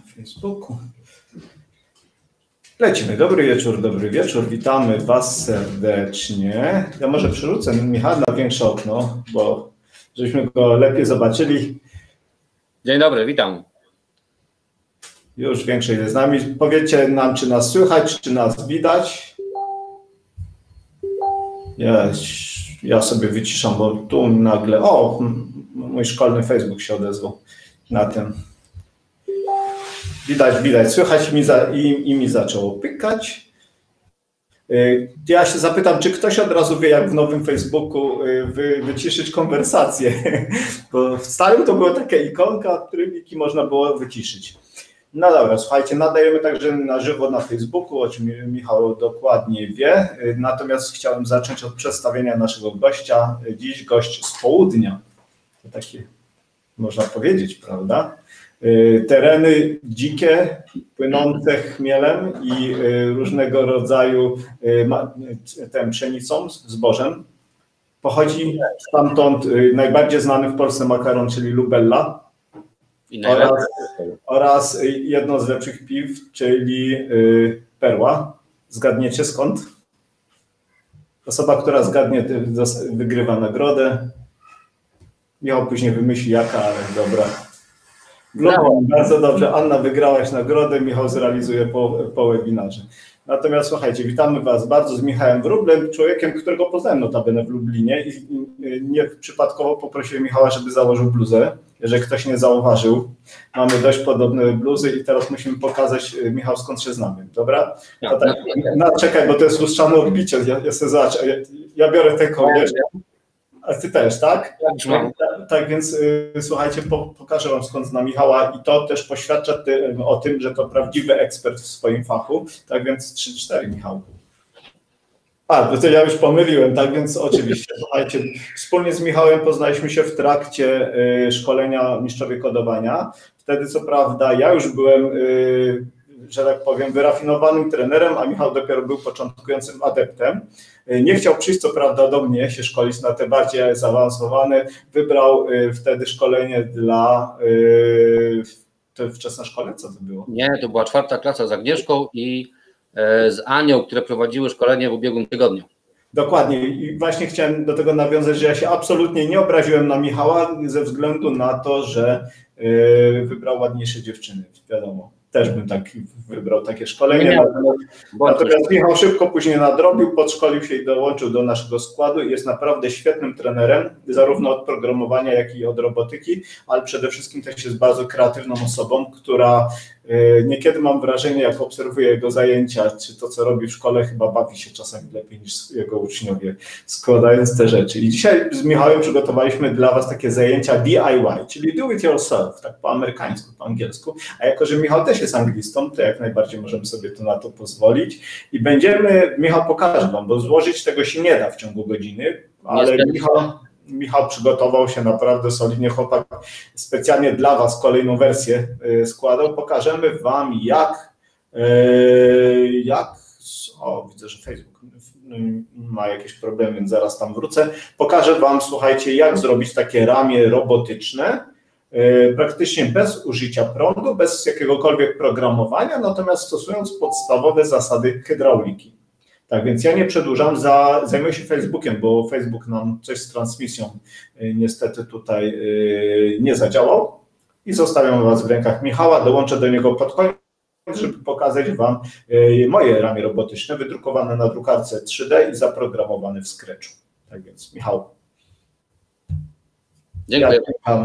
Facebooku. Lecimy. Dobry wieczór. Witamy Was serdecznie. Ja może przerzucę Michała na większe okno, bo żebyśmy go lepiej zobaczyli. Dzień dobry, witam. Już większość jest z nami. Powiedzcie nam, czy nas słychać, czy nas widać. Ja sobie wyciszam, bo tu nagle... O, mój szkolny Facebook się odezwał na tym. Widać, słychać mi zaczęło pykać. Ja się zapytam, czy ktoś od razu wie, jak w nowym Facebooku wyciszyć konwersację, bo w starym to była taka ikonka, trybiki można było wyciszyć. No dobra, słuchajcie, nadajemy także na żywo na Facebooku, o czym Michał dokładnie wie, natomiast chciałem zacząć od przedstawienia naszego gościa. Dziś gość z południa, to takie można powiedzieć, prawda? Tereny dzikie, płynące chmielem i różnego rodzaju pszenicą, zbożem. Pochodzi stamtąd najbardziej znany w Polsce makaron, czyli Lubella, oraz jedno z lepszych piw, czyli Perła. Zgadniecie skąd? Osoba, która zgadnie, wygrywa nagrodę. Michał później wymyśli jaka, ale dobra. No, bardzo dobrze. Anna, wygrałaś nagrodę, Michał zrealizuje po webinarze. Natomiast słuchajcie, witamy Was bardzo z Michałem Wróblem, człowiekiem, którego poznałem notabene w Lublinie i nie przypadkowo poprosiłem Michała, żeby założył bluzę. Jeżeli ktoś nie zauważył, mamy dość podobne bluzy i teraz musimy pokazać, Michał, skąd się znamy, dobra? To tak, czekaj, bo to jest lustrzane odbicie, ja sobie zobaczę, ja biorę ten kołnierz. A ty też, tak? Tak, więc słuchajcie, pokażę Wam, skąd zna Michała i to też poświadcza o tym, że to prawdziwy ekspert w swoim fachu. Tak więc 3-4, Michał. To ja już pomyliłem, tak więc oczywiście, słuchajcie, wspólnie z Michałem poznaliśmy się w trakcie szkolenia Mistrzowie Kodowania. Wtedy co prawda ja już byłem, że tak powiem, wyrafinowanym trenerem, a Michał dopiero był początkującym adeptem. Nie chciał przyjść co prawda do mnie się szkolić na te bardziej zaawansowane. Wybrał wtedy szkolenie dla... To wczesna szkole? Co to było? Nie, to była 4. klasa z Agnieszką i z Anią, które prowadziły szkolenie w ubiegłym tygodniu. Dokładnie i właśnie chciałem do tego nawiązać, że ja się absolutnie nie obraziłem na Michała ze względu na to, że wybrał ładniejsze dziewczyny, wiadomo. Też bym tak wybrał takie szkolenie. Natomiast Michał szybko później nadrobił, podszkolił się i dołączył do naszego składu i jest naprawdę świetnym trenerem, zarówno od programowania, jak i od robotyki, ale przede wszystkim też jest bardzo kreatywną osobą, która niekiedy mam wrażenie, jak obserwuję jego zajęcia, czy to, co robi w szkole, chyba bawi się czasami lepiej niż jego uczniowie, składając te rzeczy. I dzisiaj z Michałem przygotowaliśmy dla Was takie zajęcia DIY, czyli do it yourself, tak po amerykańsku, po angielsku, a jako, że Michał też jest anglistą, to jak najbardziej możemy sobie to na to pozwolić i Michał pokaże Wam, bo złożyć tego się nie da w ciągu godziny, ale Michał przygotował się naprawdę solidnie, chłopak specjalnie dla Was kolejną wersję składał. Pokażemy Wam widzę, że Facebook ma jakieś problemy, więc zaraz tam wrócę. Pokażę Wam, słuchajcie, jak zrobić takie ramię robotyczne, praktycznie bez użycia prądu, bez jakiegokolwiek programowania, natomiast stosując podstawowe zasady hydrauliki. Tak, więc ja nie przedłużam, zajmuję się Facebookiem, bo Facebook nam coś z transmisją niestety tutaj nie zadziałał i zostawiam Was w rękach Michała, dołączę do niego pod koniec, żeby pokazać Wam moje ramię robotyczne, wydrukowane na drukarce 3D i zaprogramowane w Scratchu. Tak więc Michał. Dziękuję.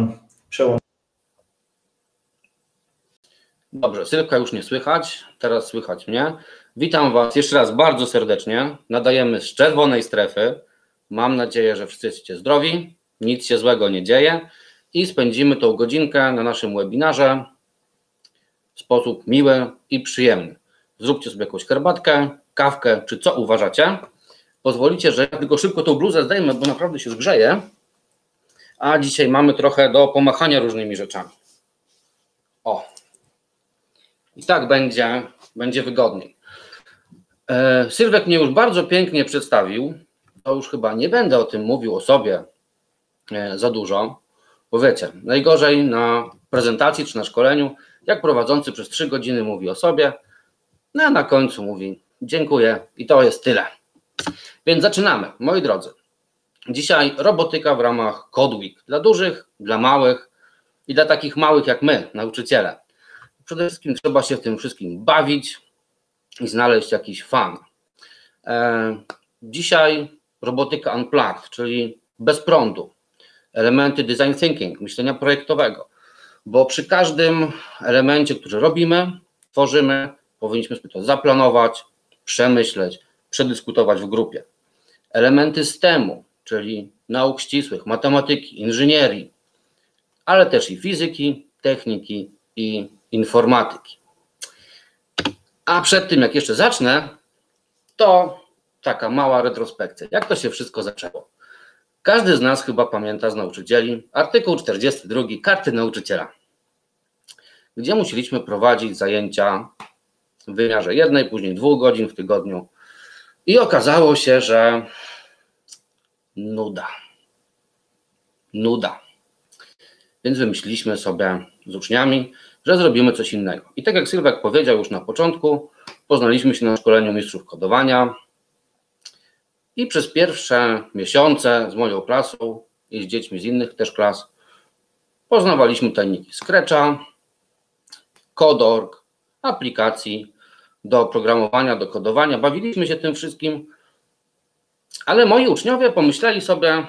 Dobrze, Sylwka już nie słychać, teraz słychać mnie. Witam Was jeszcze raz bardzo serdecznie. Nadajemy z czerwonej strefy. Mam nadzieję, że wszyscy jesteście zdrowi, nic się złego nie dzieje i spędzimy tą godzinkę na naszym webinarze w sposób miły i przyjemny. Zróbcie sobie jakąś herbatkę, kawkę, czy co uważacie. Pozwolicie, że ja tylko szybko tą bluzę zdejmę, bo naprawdę się zgrzeje, a dzisiaj mamy trochę do pomachania różnymi rzeczami. O, i tak będzie wygodniej. Sylwek mnie już bardzo pięknie przedstawił, to już chyba nie będę o tym mówił o sobie za dużo, bo wiecie, najgorzej na prezentacji czy na szkoleniu, jak prowadzący przez 3 godziny mówi o sobie, no a na końcu mówi dziękuję i to jest tyle. Więc zaczynamy, moi drodzy. Dzisiaj robotyka w ramach Code Week. Dla dużych, dla małych i dla takich małych jak my, nauczyciele. Przede wszystkim trzeba się w tym wszystkim bawić i znaleźć jakiś fan. Dzisiaj robotyka unplugged, czyli bez prądu. Elementy design thinking, myślenia projektowego. Bo przy każdym elemencie, który robimy, tworzymy, powinniśmy sobie to zaplanować, przemyśleć, przedyskutować w grupie. Elementy STEM-u, czyli nauk ścisłych, matematyki, inżynierii, ale też i fizyki, techniki i informatyki. A przed tym, jak jeszcze zacznę, to taka mała retrospekcja. Jak to się wszystko zaczęło? Każdy z nas chyba pamięta z nauczycieli artykuł 42 Karty Nauczyciela, gdzie musieliśmy prowadzić zajęcia w wymiarze 1, później 2 godzin w tygodniu i okazało się, że nuda. Więc wymyśliliśmy sobie z uczniami, że zrobimy coś innego. I tak jak Sylwek powiedział już na początku, poznaliśmy się na szkoleniu mistrzów kodowania i przez pierwsze miesiące z moją klasą i z dziećmi z innych też klas poznawaliśmy tajniki Scratcha, Code.org, aplikacji do programowania, do kodowania. Bawiliśmy się tym wszystkim, ale moi uczniowie pomyśleli sobie,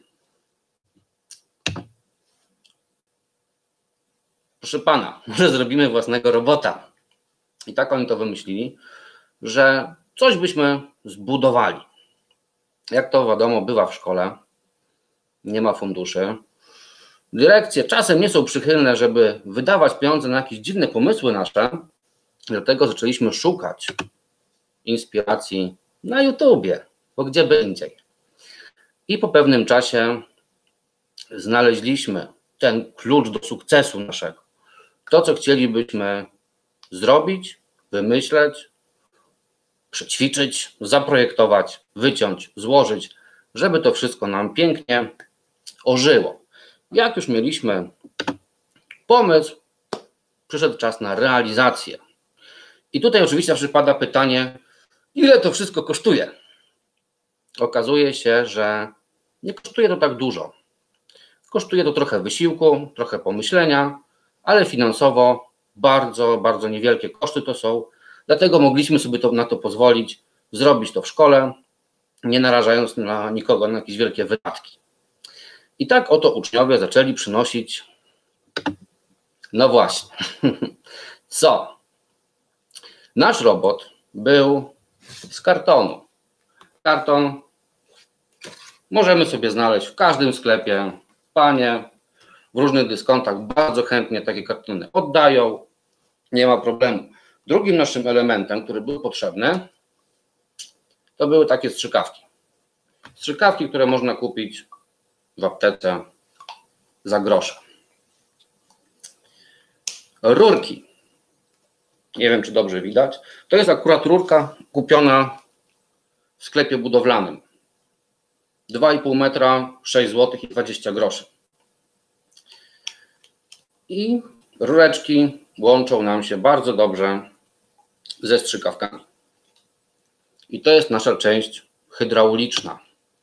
proszę pana, może zrobimy własnego robota. I tak oni to wymyślili, że coś byśmy zbudowali. Jak to wiadomo, bywa w szkole, nie ma funduszy. Dyrekcje czasem nie są przychylne, żeby wydawać pieniądze na jakieś dziwne pomysły nasze, dlatego zaczęliśmy szukać inspiracji na YouTubie, bo gdzie by indziej. I po pewnym czasie znaleźliśmy ten klucz do sukcesu naszego. To, co chcielibyśmy zrobić, wymyśleć, przećwiczyć, zaprojektować, wyciąć, złożyć, żeby to wszystko nam pięknie ożyło. Jak już mieliśmy pomysł, przyszedł czas na realizację. I tutaj oczywiście przypada pytanie, ile to wszystko kosztuje? Okazuje się, że nie kosztuje to tak dużo. Kosztuje to trochę wysiłku, trochę pomyślenia, ale finansowo bardzo, bardzo niewielkie koszty to są. Dlatego mogliśmy sobie na to pozwolić, zrobić to w szkole, nie narażając na nikogo na jakieś wielkie wydatki. I tak oto uczniowie zaczęli przynosić, no właśnie, co? Nasz robot był z kartonu. Karton możemy sobie znaleźć w każdym sklepie. Panie w różnych dyskontach bardzo chętnie takie kartony oddają. Nie ma problemu. Drugim naszym elementem, który był potrzebny, to były takie strzykawki. Strzykawki, które można kupić w aptece za grosze. Rurki. Nie wiem, czy dobrze widać. To jest akurat rurka kupiona w sklepie budowlanym. 2,5 metra, 6 zł i 20 groszy. I rureczki łączą nam się bardzo dobrze ze strzykawkami. I to jest nasza część hydrauliczna.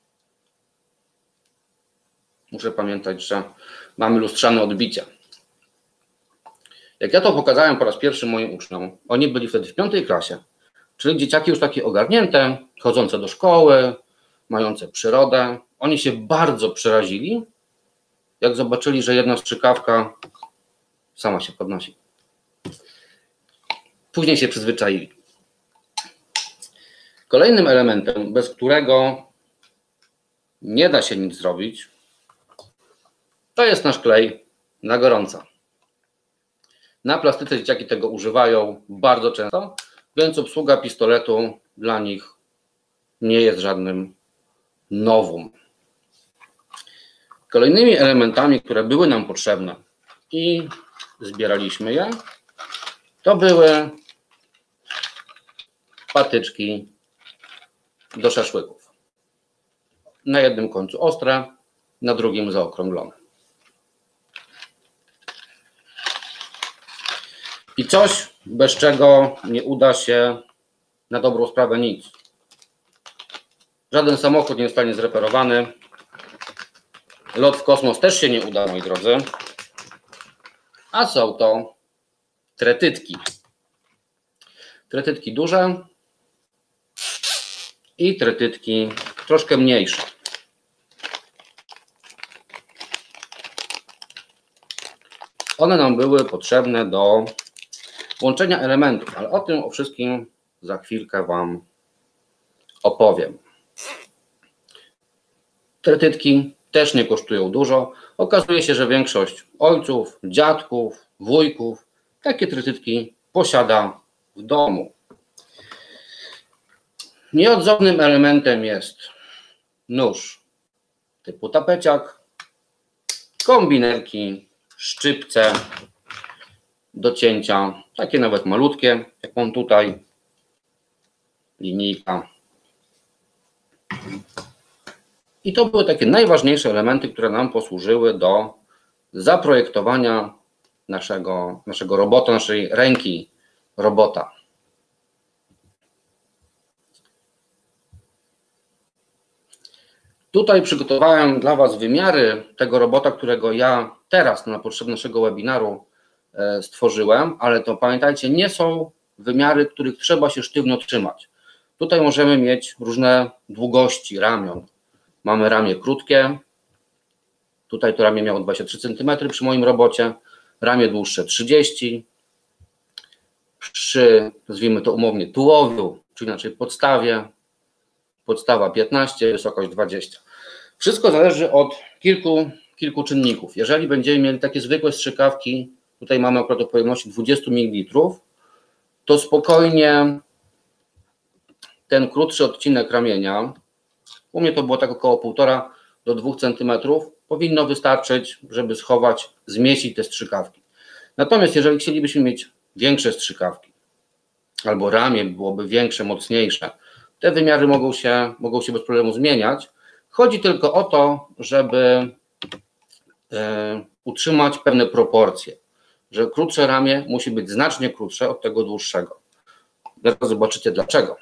Muszę pamiętać, że mamy lustrzane odbicie. Jak ja to pokazałem po raz pierwszy moim uczniom, oni byli wtedy w 5. klasie, czyli dzieciaki już takie ogarnięte, chodzące do szkoły, mające przyrodę. Oni się bardzo przerazili, jak zobaczyli, że jedna strzykawka sama się podnosi. Później się przyzwyczaili. Kolejnym elementem, bez którego nie da się nic zrobić, to jest nasz klej na gorąco. Na plastyce dzieciaki tego używają bardzo często, więc obsługa pistoletu dla nich nie jest żadnym novum. Kolejnymi elementami, które były nam potrzebne i zbieraliśmy je, to były patyczki do szaszłyków. Na jednym końcu ostre, na drugim zaokrąglone. I coś, bez czego nie uda się na dobrą sprawę nic. Żaden samochód nie zostanie zreperowany. Lot w kosmos też się nie uda, moi drodzy. A są to tretytki. Tretytki duże i tretytki troszkę mniejsze. One nam były potrzebne do łączenia elementów, ale o wszystkim za chwilkę Wam opowiem. Tretytki też nie kosztują dużo. Okazuje się, że większość ojców, dziadków, wujków takie tretytki posiada w domu. Nieodzownym elementem jest nóż typu tapeciak, kombinerki, szczypce do cięcia, takie nawet malutkie, jak mam tutaj, linijka. I to były takie najważniejsze elementy, które nam posłużyły do zaprojektowania naszego robota, naszej ręki robota. Tutaj przygotowałem dla Was wymiary tego robota, którego ja teraz na potrzeby naszego webinaru stworzyłem, ale to pamiętajcie, nie są wymiary, których trzeba się sztywno trzymać. Tutaj możemy mieć różne długości ramion. Mamy ramię krótkie, tutaj to ramię miało 23 cm przy moim robocie, ramię dłuższe 30, przy, nazwijmy to umownie, tułowiu, czyli inaczej podstawie, podstawa 15, wysokość 20. Wszystko zależy od kilku czynników. Jeżeli będziemy mieli takie zwykłe strzykawki, tutaj mamy akurat o pojemności 20 ml, to spokojnie ten krótszy odcinek ramienia, u mnie to było tak około 1,5 do 2 cm, powinno wystarczyć, żeby schować, zmieścić te strzykawki. Natomiast jeżeli chcielibyśmy mieć większe strzykawki, albo ramię byłoby większe, mocniejsze, te wymiary mogą się bez problemu zmieniać. Chodzi tylko o to, żeby utrzymać pewne proporcje, że krótsze ramię musi być znacznie krótsze od tego dłuższego. Zaraz zobaczycie dlaczego.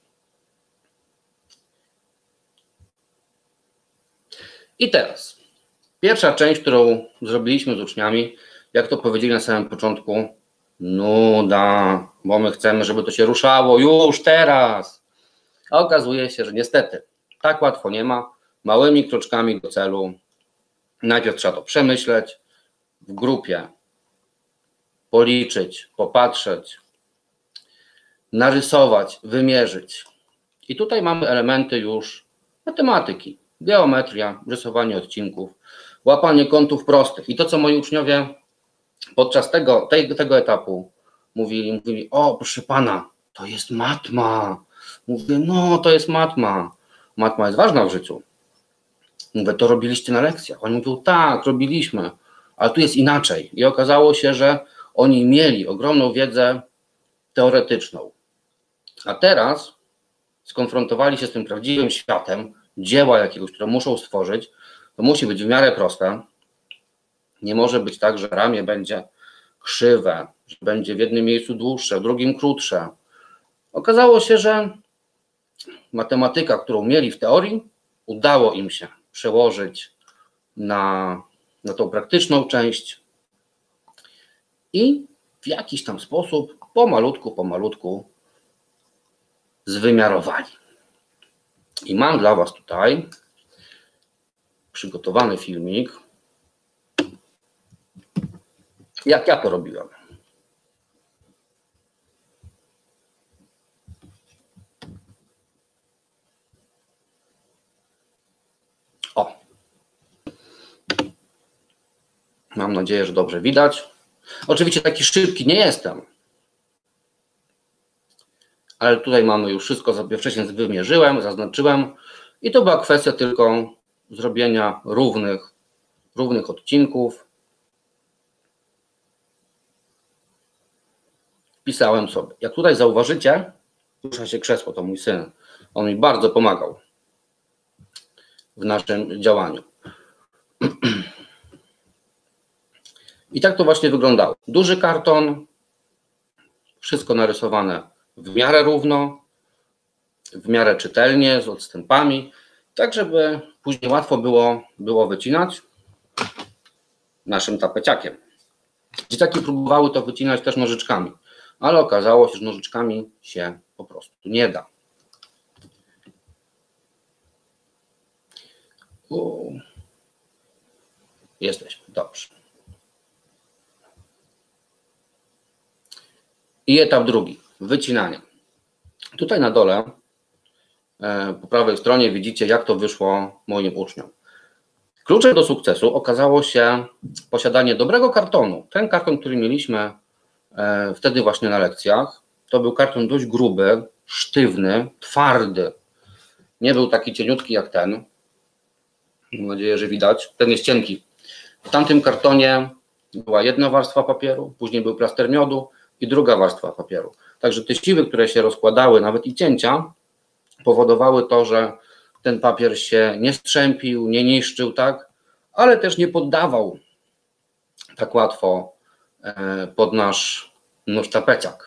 I teraz pierwsza część, którą zrobiliśmy z uczniami, jak to powiedzieli na samym początku, nuda, bo my chcemy, żeby to się ruszało już teraz. A okazuje się, że niestety tak łatwo nie ma. Małymi kroczkami do celu. Najpierw trzeba to przemyśleć, w grupie policzyć, popatrzeć, narysować, wymierzyć. I tutaj mamy elementy już matematyki, geometria, rysowanie odcinków, łapanie kątów prostych. I to, co moi uczniowie podczas tego etapu mówili, o proszę pana, to jest matma. Mówię, no to jest matma. Matma jest ważna w życiu. Mówię, to robiliście na lekcjach. Oni mówią, tak, robiliśmy, ale tu jest inaczej. I okazało się, że oni mieli ogromną wiedzę teoretyczną. A teraz skonfrontowali się z tym prawdziwym światem, dzieła jakiegoś, które muszą stworzyć. To musi być w miarę proste. Nie może być tak, że ramię będzie krzywe, że będzie w jednym miejscu dłuższe, w drugim krótsze. Okazało się, że matematyka, którą mieli w teorii, udało im się przełożyć na tą praktyczną część i w jakiś tam sposób pomalutku zwymiarowali. I mam dla Was tutaj przygotowany filmik, jak ja to robiłem. O. Mam nadzieję, że dobrze widać. Oczywiście taki szybki nie jestem, ale tutaj mamy już wszystko, wcześniej wymierzyłem, zaznaczyłem i to była kwestia tylko zrobienia równych odcinków. Wpisałem sobie. Jak tutaj zauważycie, rusza się krzesło, to mój syn. On mi bardzo pomagał w naszym działaniu. I tak to właśnie wyglądało. Duży karton, Wszystko narysowane w miarę równo, w miarę czytelnie, z odstępami, tak żeby później łatwo było wycinać naszym tapeciakiem. Dzieciaki próbowały to wycinać też nożyczkami, ale okazało się, że nożyczkami się po prostu nie da. Jesteśmy, dobrze. I etap drugi, wycinanie. Tutaj na dole, po prawej stronie widzicie, jak to wyszło moim uczniom. Kluczem do sukcesu okazało się posiadanie dobrego kartonu. Ten karton, który mieliśmy wtedy właśnie na lekcjach, to był karton dość gruby, sztywny, twardy. Nie był taki cieniutki jak ten. Mam nadzieję, że widać. Ten jest cienki. W tamtym kartonie była jedna warstwa papieru, później był plaster miodu i druga warstwa papieru. Także te siły, które się rozkładały, nawet i cięcia, powodowały to, że ten papier się nie strzępił, nie niszczył, tak, ale też nie poddawał tak łatwo pod nasz tapeciak.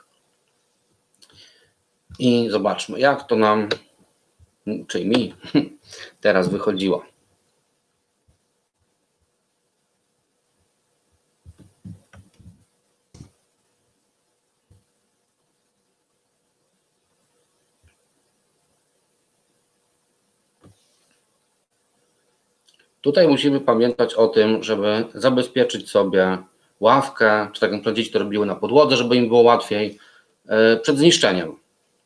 I zobaczmy, jak to nam, czy mi, teraz wychodziło. Tutaj musimy pamiętać o tym, żeby zabezpieczyć sobie ławkę, czy tak jak dzieci to robiły na podłodze, żeby im było łatwiej, przed zniszczeniem.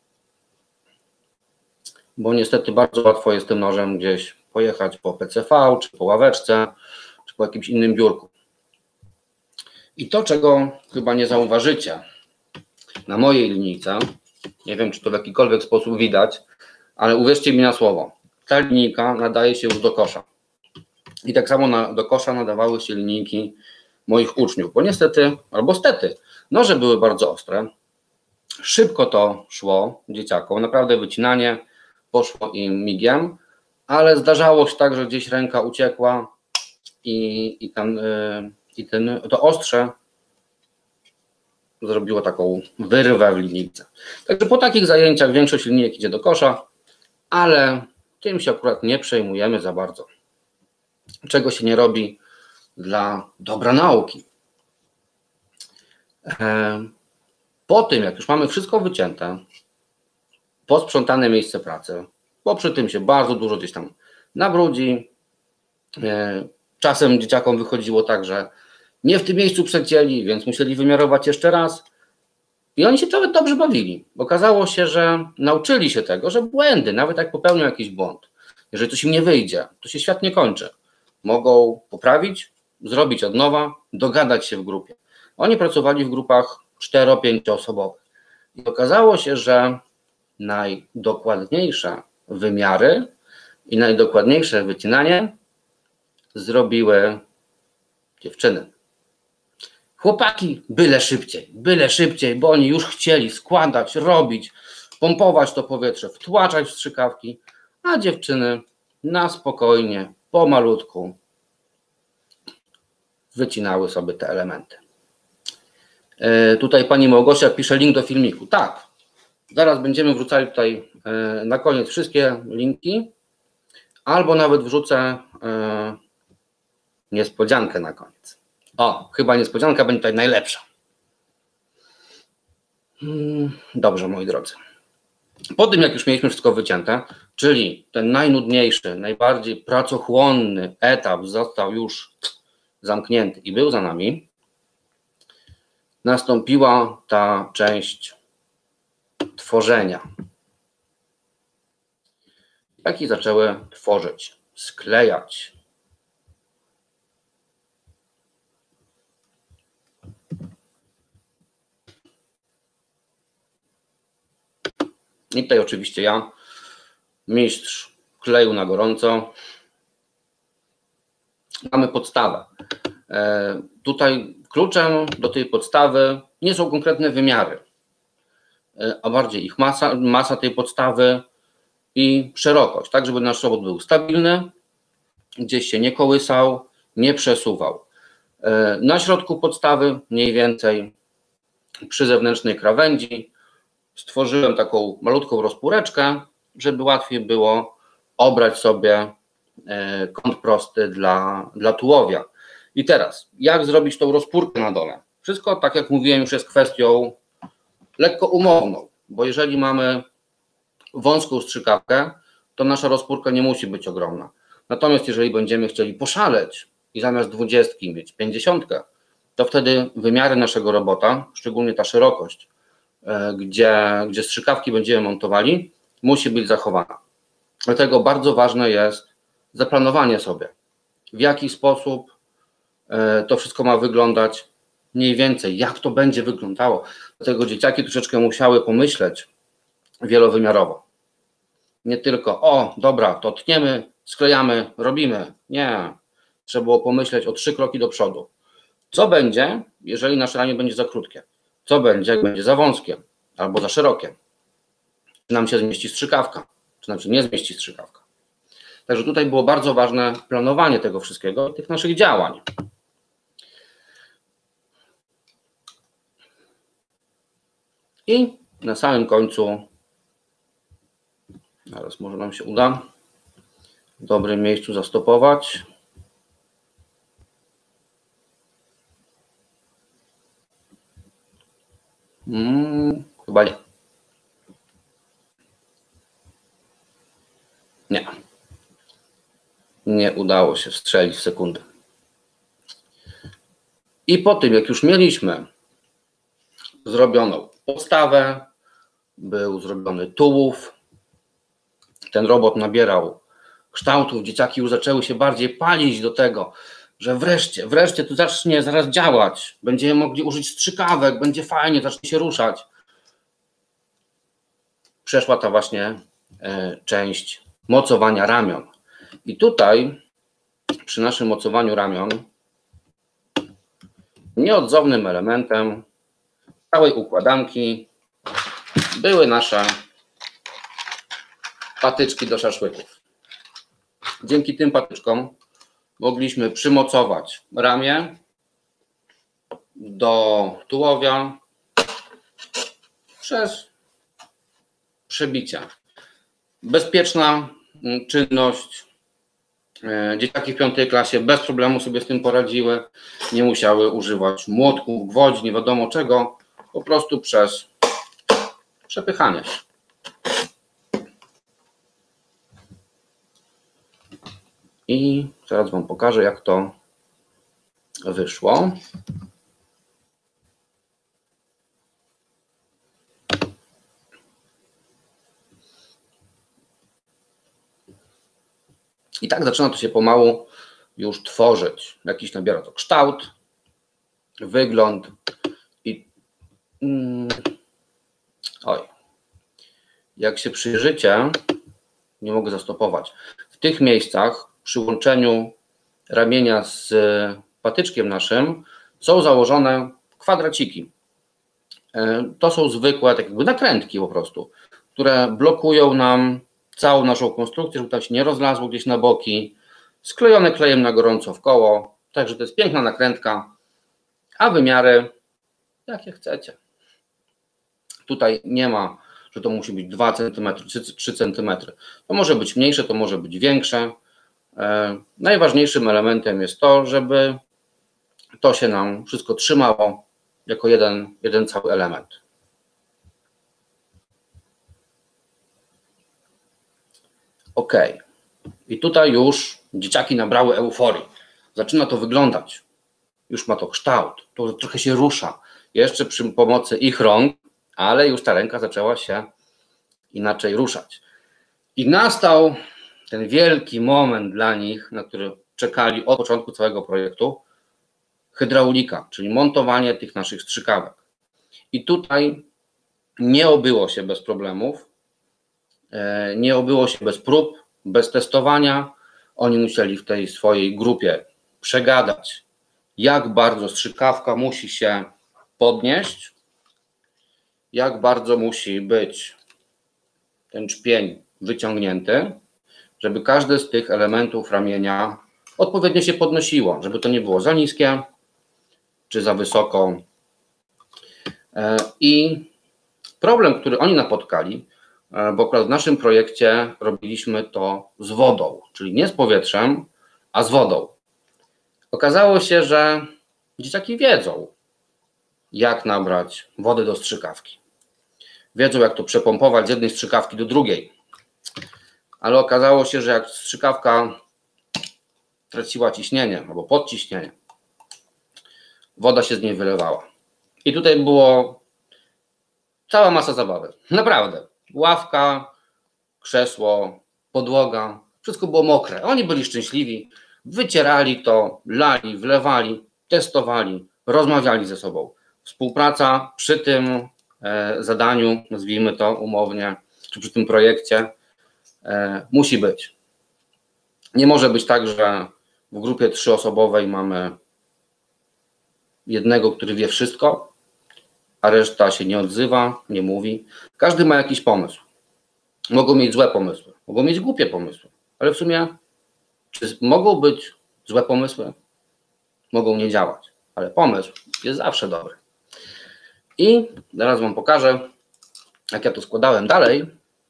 Bo niestety bardzo łatwo jest tym nożem gdzieś pojechać po PCV, czy po ławeczce, czy po jakimś innym biurku. I to, czego chyba nie zauważycie na mojej linijce, nie wiem, czy to w jakikolwiek sposób widać, ale uwierzcie mi na słowo, ta linijka nadaje się już do kosza. I tak samo do kosza nadawały się linijki moich uczniów, bo niestety, albo stety, noże były bardzo ostre. Szybko to szło dzieciakom, naprawdę wycinanie poszło im migiem, ale zdarzało się tak, że gdzieś ręka uciekła i to ostrze zrobiło taką wyrwę w linijce. Także po takich zajęciach większość linijek idzie do kosza, ale tym się akurat nie przejmujemy za bardzo. Czego się nie robi dla dobra nauki. Po tym, jak już mamy wszystko wycięte, posprzątane miejsce pracy, bo przy tym się bardzo dużo gdzieś tam nabrudzi. Czasem dzieciakom wychodziło tak, że nie w tym miejscu przecięli, więc musieli wymiarować jeszcze raz. I oni się nawet dobrze bawili. Okazało się, że nauczyli się tego, że błędy, nawet jak popełnią jakiś błąd, jeżeli coś im nie wyjdzie, to się świat nie kończy. Mogą poprawić, zrobić od nowa, dogadać się w grupie. Oni pracowali w grupach 4-5 osobowych. I okazało się, że najdokładniejsze wymiary i najdokładniejsze wycinanie zrobiły dziewczyny. Chłopaki byle szybciej, bo oni już chcieli składać, robić, pompować to powietrze, wtłaczać w strzykawki, a dziewczyny na spokojnie, pomalutku wycinały sobie te elementy. Tutaj pani Małgosia pisze link do filmiku. Tak, zaraz będziemy wrzucali tutaj na koniec wszystkie linki, albo nawet wrzucę niespodziankę na koniec. O, chyba niespodzianka będzie tutaj najlepsza. Dobrze, moi drodzy. Po tym, jak już mieliśmy wszystko wycięte, czyli ten najnudniejszy, najbardziej pracochłonny etap został już zamknięty i był za nami, nastąpiła ta część tworzenia. Jak i zaczęły tworzyć, sklejać. I tutaj oczywiście ja, mistrz kleju na gorąco. Mamy podstawę. Tutaj kluczem do tej podstawy nie są konkretne wymiary, a bardziej ich masa tej podstawy i szerokość, tak żeby nasz robot był stabilny, gdzieś się nie kołysał, nie przesuwał. Na środku podstawy mniej więcej przy zewnętrznej krawędzi stworzyłem taką malutką rozpóreczkę, żeby łatwiej było obrać sobie kąt prosty dla tułowia. I teraz, jak zrobić tą rozpórkę na dole? Wszystko, tak jak mówiłem, już jest kwestią lekko umowną, bo jeżeli mamy wąską strzykawkę, to nasza rozpórka nie musi być ogromna. Natomiast jeżeli będziemy chcieli poszaleć i zamiast 20 mieć 50, to wtedy wymiary naszego robota, szczególnie ta szerokość, gdzie strzykawki będziemy montowali, musi być zachowana. Dlatego bardzo ważne jest zaplanowanie sobie, w jaki sposób to wszystko ma wyglądać, mniej więcej, jak to będzie wyglądało. Dlatego dzieciaki troszeczkę musiały pomyśleć wielowymiarowo. Nie tylko, o dobra, to tniemy, sklejamy, robimy. Nie. Trzeba było pomyśleć o 3 kroki do przodu. Co będzie, jeżeli nasze ramię będzie za krótkie? Co będzie, jak będzie za wąskie albo za szerokie? Czy nam się zmieści strzykawka? Czy nam się nie zmieści strzykawka? Także tutaj było bardzo ważne planowanie tego wszystkiego, tych naszych działań. I na samym końcu, teraz może nam się uda w dobrym miejscu zastopować. Chyba nie. Nie. Nie udało się wstrzelić w sekundę. I po tym, jak już mieliśmy zrobioną podstawę, był zrobiony tułów, ten robot nabierał kształtów, dzieciaki już zaczęły się bardziej palić do tego, że wreszcie to zacznie zaraz działać, będziemy mogli użyć strzykawek, będzie fajnie, zacznie się ruszać. Przeszła ta właśnie część mocowania ramion. I tutaj przy naszym mocowaniu ramion nieodzownym elementem całej układanki były nasze patyczki do szaszłyków. Dzięki tym patyczkom mogliśmy przymocować ramię do tułowia przez przebicie. Bezpieczna czynność. Dzieciaki w 5. klasie bez problemu sobie z tym poradziły. Nie musiały używać młotków, gwoździ, nie wiadomo czego. Po prostu przez przepychanie. I zaraz Wam pokażę, jak to wyszło. I tak zaczyna to się pomału już tworzyć. Jakiś nabiera to kształt, wygląd i jak się przyjrzycie, nie mogę zastopować. W tych miejscach przy łączeniu ramienia z patyczkiem naszym są założone kwadraciki. To są zwykłe tak jakby nakrętki po prostu, które blokują nam całą naszą konstrukcję, żeby tam się nie rozlazło gdzieś na boki, sklejone klejem na gorąco w koło, także to jest piękna nakrętka, a wymiary jakie chcecie. Tutaj nie ma, że to musi być 2 cm czy 3 cm. To może być mniejsze, to może być większe. Najważniejszym elementem jest to, żeby to się nam wszystko trzymało jako jeden cały element. Ok. I tutaj już dzieciaki nabrały euforii. Zaczyna to wyglądać. Już ma to kształt. To trochę się rusza. Jeszcze przy pomocy ich rąk, ale już ta ręka zaczęła się inaczej ruszać. I nastał ten wielki moment dla nich, na który czekali od początku całego projektu. Hydraulika, czyli montowanie tych naszych strzykawek. I tutaj nie obyło się bez problemów, nie obyło się bez prób, bez testowania. Oni musieli w tej swojej grupie przegadać, jak bardzo strzykawka musi się podnieść, jak bardzo musi być ten czpień wyciągnięty, żeby każdy z tych elementów ramienia odpowiednio się podnosiło, żeby to nie było za niskie czy za wysoko. I problem, który oni napotkali, bo akurat w naszym projekcie robiliśmy to z wodą, czyli nie z powietrzem, a z wodą. Okazało się, że dzieciaki wiedzą, jak nabrać wody do strzykawki. Wiedzą, jak to przepompować z jednej strzykawki do drugiej. Ale okazało się, że jak strzykawka traciła ciśnienie albo podciśnienie, woda się z niej wylewała. I tutaj było cała masa zabawy. Naprawdę. Ławka, krzesło, podłoga, wszystko było mokre. Oni byli szczęśliwi, wycierali to, lali, wlewali, testowali, rozmawiali ze sobą. Współpraca przy tym zadaniu, nazwijmy to umownie, czy przy tym projekcie musi być. Nie może być tak, że w grupie 3-osobowej mamy jednego, który wie wszystko, a reszta się nie odzywa, nie mówi. Każdy ma jakiś pomysł. Mogą mieć złe pomysły, mogą mieć głupie pomysły, ale w sumie czy mogą być złe pomysły? Mogą nie działać, ale pomysł jest zawsze dobry. I zaraz wam pokażę, jak ja to składałem dalej.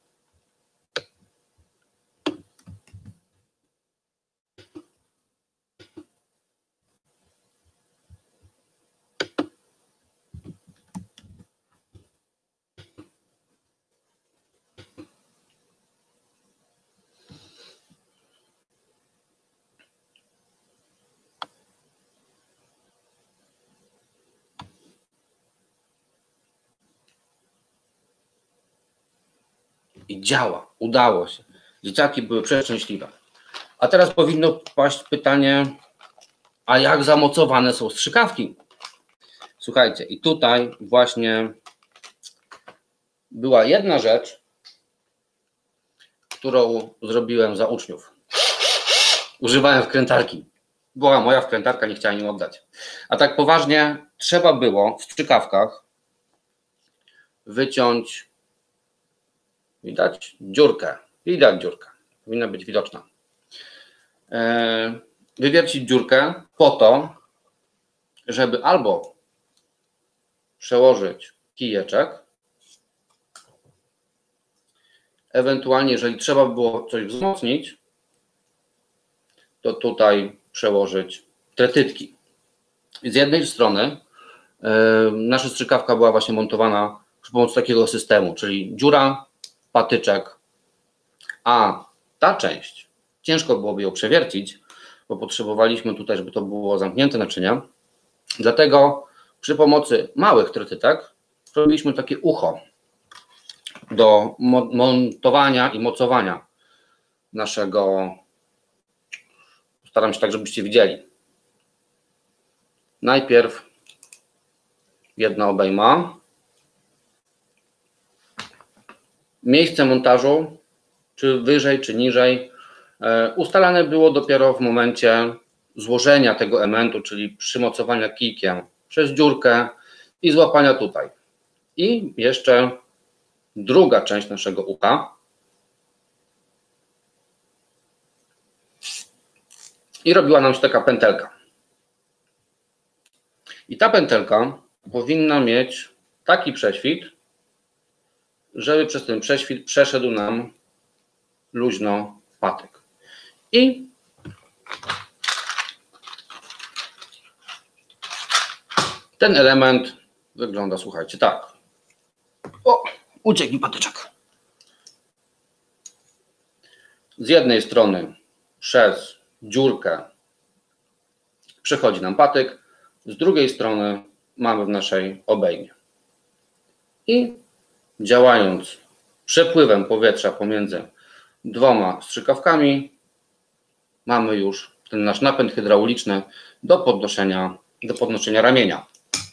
I działa, udało się. Dzieciaki były przeszczęśliwe. A teraz powinno paść pytanie, a jak zamocowane są strzykawki? Słuchajcie, i tutaj właśnie była jedna rzecz, którą zrobiłem za uczniów. Używałem wkrętarki. Była moja wkrętarka, nie chciałem im oddać. A tak poważnie trzeba było w strzykawkach wyciąć, widać dziurkę, powinna być widoczna. Wywiercić dziurkę po to, żeby albo przełożyć kijeczek, ewentualnie jeżeli trzeba było coś wzmocnić, to tutaj przełożyć tretytki. Z jednej strony nasza strzykawka była właśnie montowana przy pomocy takiego systemu, czyli dziura, patyczek, a ta część, ciężko byłoby ją przewiercić, bo potrzebowaliśmy tutaj, żeby to było zamknięte naczynie, dlatego przy pomocy małych tretytek zrobiliśmy takie ucho do montowania i mocowania naszego. Staram się tak, żebyście widzieli. Najpierw jedna obejma. Miejsce montażu, czy wyżej, czy niżej, ustalane było dopiero w momencie złożenia tego elementu, czyli przymocowania kijkiem przez dziurkę i złapania tutaj. I jeszcze druga część naszego ucha. I robiła nam się taka pętelka. I ta pętelka powinna mieć taki prześwit, żeby przez ten prześwit przeszedł nam luźno patyk. I ten element wygląda, słuchajcie, tak. O, uciekł mi patyczek. Z jednej strony przez dziurkę przechodzi nam patyk, z drugiej strony mamy w naszej obejmie. I działając przepływem powietrza pomiędzy dwoma strzykawkami, mamy już ten nasz napęd hydrauliczny do podnoszenia ramienia.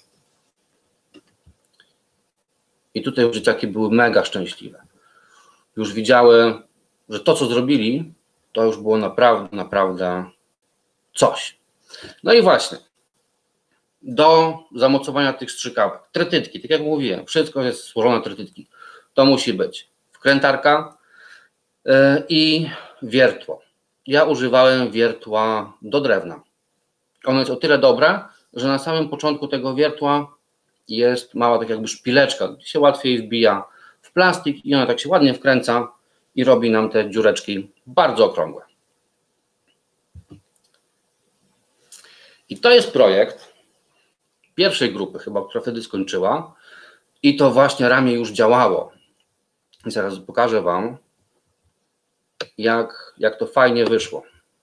I tutaj już dzieciaki były mega szczęśliwe. Już widziały, że to, co zrobili, to już było naprawdę coś. No i właśnie, do zamocowania tych strzykawek, tretytki, tak jak mówiłem, wszystko jest złożone tretytki. To musi być wkrętarka i wiertło. Ja używałem wiertła do drewna. Ono jest o tyle dobre, że na samym początku tego wiertła jest mała tak jakby szpileczka, gdzie się łatwiej wbija w plastik i ona tak się ładnie wkręca i robi nam te dziureczki bardzo okrągłe. I to jest projekt pierwszej grupy chyba, która wtedy skończyła i to właśnie ramię już działało. I zaraz pokażę Wam, jak to fajnie wyszło.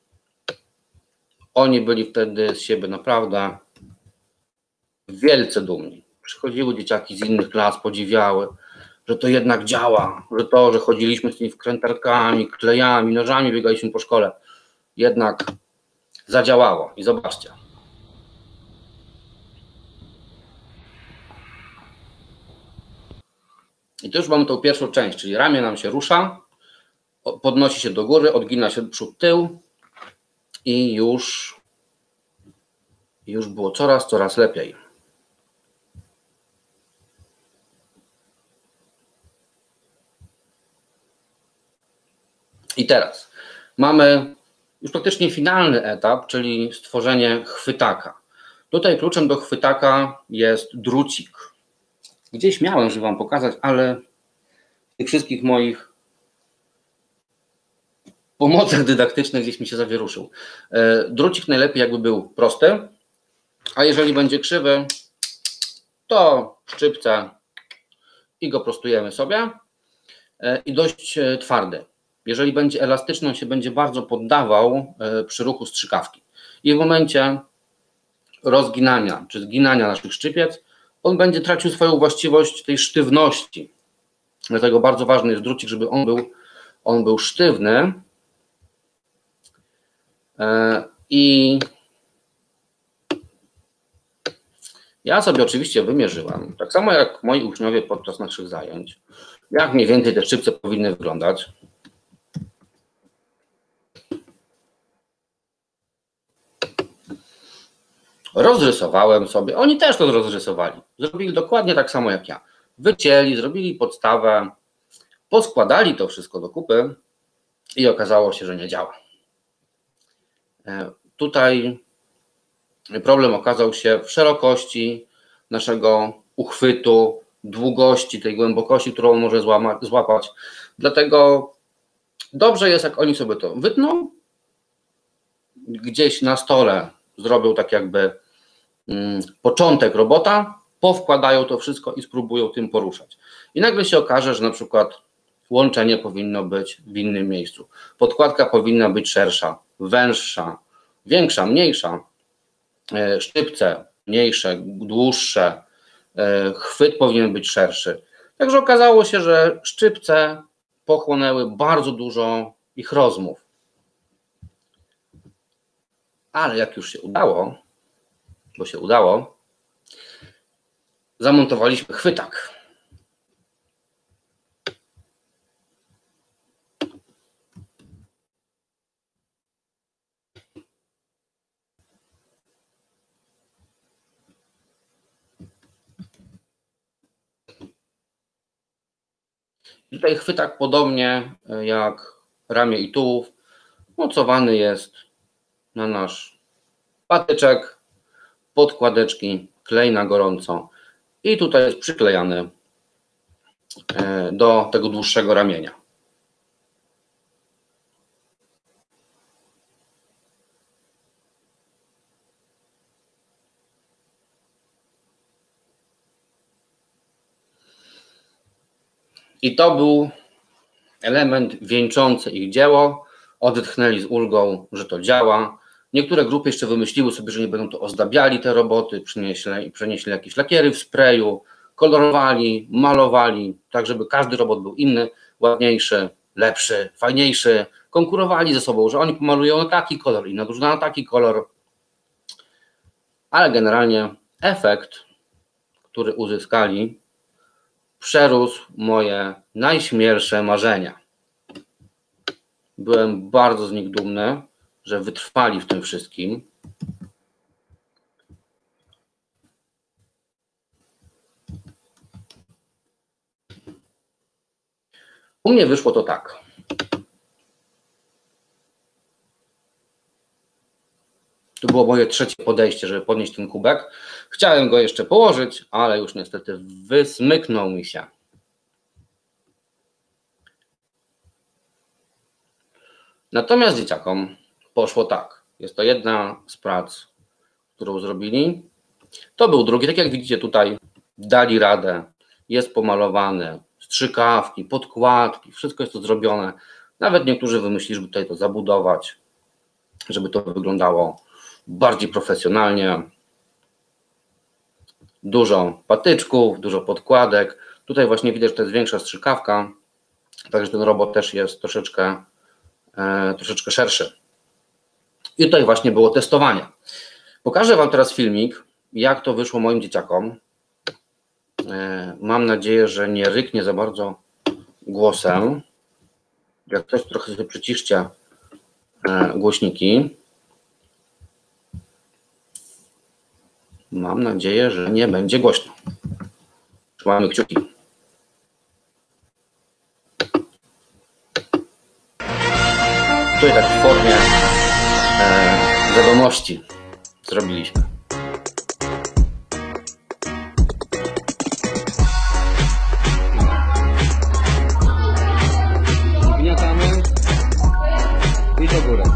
Oni byli wtedy z siebie naprawdę wielce dumni. Przychodziły dzieciaki z innych klas, podziwiały, że to jednak działa, że chodziliśmy z tymi wkrętarkami, klejami, nożami, biegaliśmy po szkole, jednak zadziałało. I zobaczcie. I to już mamy tą pierwszą część, czyli ramię nam się rusza, podnosi się do góry, odgina się przód, tył i już było coraz lepiej. I teraz mamy już praktycznie finalny etap, czyli stworzenie chwytaka. Tutaj kluczem do chwytaka jest drucik. Gdzieś miałem, żeby Wam pokazać, ale w tych wszystkich moich pomocach dydaktycznych gdzieś mi się zawieruszył. Drucik najlepiej jakby był prosty, a jeżeli będzie krzywy, to szczypce i go prostujemy sobie i dość twardy. Jeżeli będzie elastyczny, on się będzie bardzo poddawał przy ruchu strzykawki. I w momencie rozginania czy zginania naszych szczypiec, on będzie tracił swoją właściwość tej sztywności. Dlatego bardzo ważny jest drucik, żeby on był sztywny. I ja sobie oczywiście wymierzyłem, tak samo jak moi uczniowie podczas naszych zajęć, jak mniej więcej te szczypce powinny wyglądać. Rozrysowałem sobie, oni też to rozrysowali, zrobili dokładnie tak samo jak ja. Wycięli, zrobili podstawę, poskładali to wszystko do kupy i okazało się, że nie działa. Tutaj problem okazał się w szerokości naszego uchwytu, długości, tej głębokości, którą on może złapać. Dlatego dobrze jest, jak oni sobie to wytną, gdzieś na stole zrobią tak jakby początek robota, powkładają to wszystko i spróbują tym poruszać. I nagle się okaże, że na przykład łączenie powinno być w innym miejscu. Podkładka powinna być szersza, węższa, większa, mniejsza, szczypce mniejsze, dłuższe, chwyt powinien być szerszy. Także okazało się, że szczypce pochłonęły bardzo dużo ich rozmów. Ale jak już się udało, bo się udało, zamontowaliśmy chwytak. Tutaj chwytak, podobnie jak ramię i tułów, mocowany jest na nasz patyczek, podkładeczki, klej na gorąco i tutaj jest przyklejany do tego dłuższego ramienia. I to był element wieńczący ich dzieło. Odetchnęli z ulgą, że to działa. Niektóre grupy jeszcze wymyśliły sobie, że nie będą to ozdabiali te roboty, przenieśli jakieś lakiery w sprayu, kolorowali, malowali, tak żeby każdy robot był inny, ładniejszy, lepszy, fajniejszy. Konkurowali ze sobą, że oni pomalują na taki kolor, inna drużyna na taki kolor. Ale generalnie efekt, który uzyskali, przerósł moje najśmielsze marzenia. Byłem bardzo z nich dumny, że wytrwali w tym wszystkim. U mnie wyszło to tak. To było moje trzecie podejście, żeby podnieść ten kubek. Chciałem go jeszcze położyć, ale już niestety wysmyknął mi się. Natomiast dzieciakom poszło tak. Jest to jedna z prac, którą zrobili. To był drugi. Tak jak widzicie tutaj, dali radę. Jest pomalowane, strzykawki, podkładki, wszystko jest to zrobione. Nawet niektórzy wymyślili, żeby tutaj to zabudować, żeby to wyglądało bardziej profesjonalnie. Dużo patyczków, dużo podkładek. Tutaj właśnie widać, że to jest większa strzykawka, także ten robot też jest troszeczkę szerszy. I tutaj właśnie było testowanie. Pokażę Wam teraz filmik, jak to wyszło moim dzieciakom. Mam nadzieję, że nie ryknie za bardzo głosem. Jak coś, trochę sobie przyciszcie głośniki. Mam nadzieję, że nie będzie głośno. Trzymamy kciuki. Tutaj tak w formie wiadomości zrobiliśmy. Gniatamy i do góry.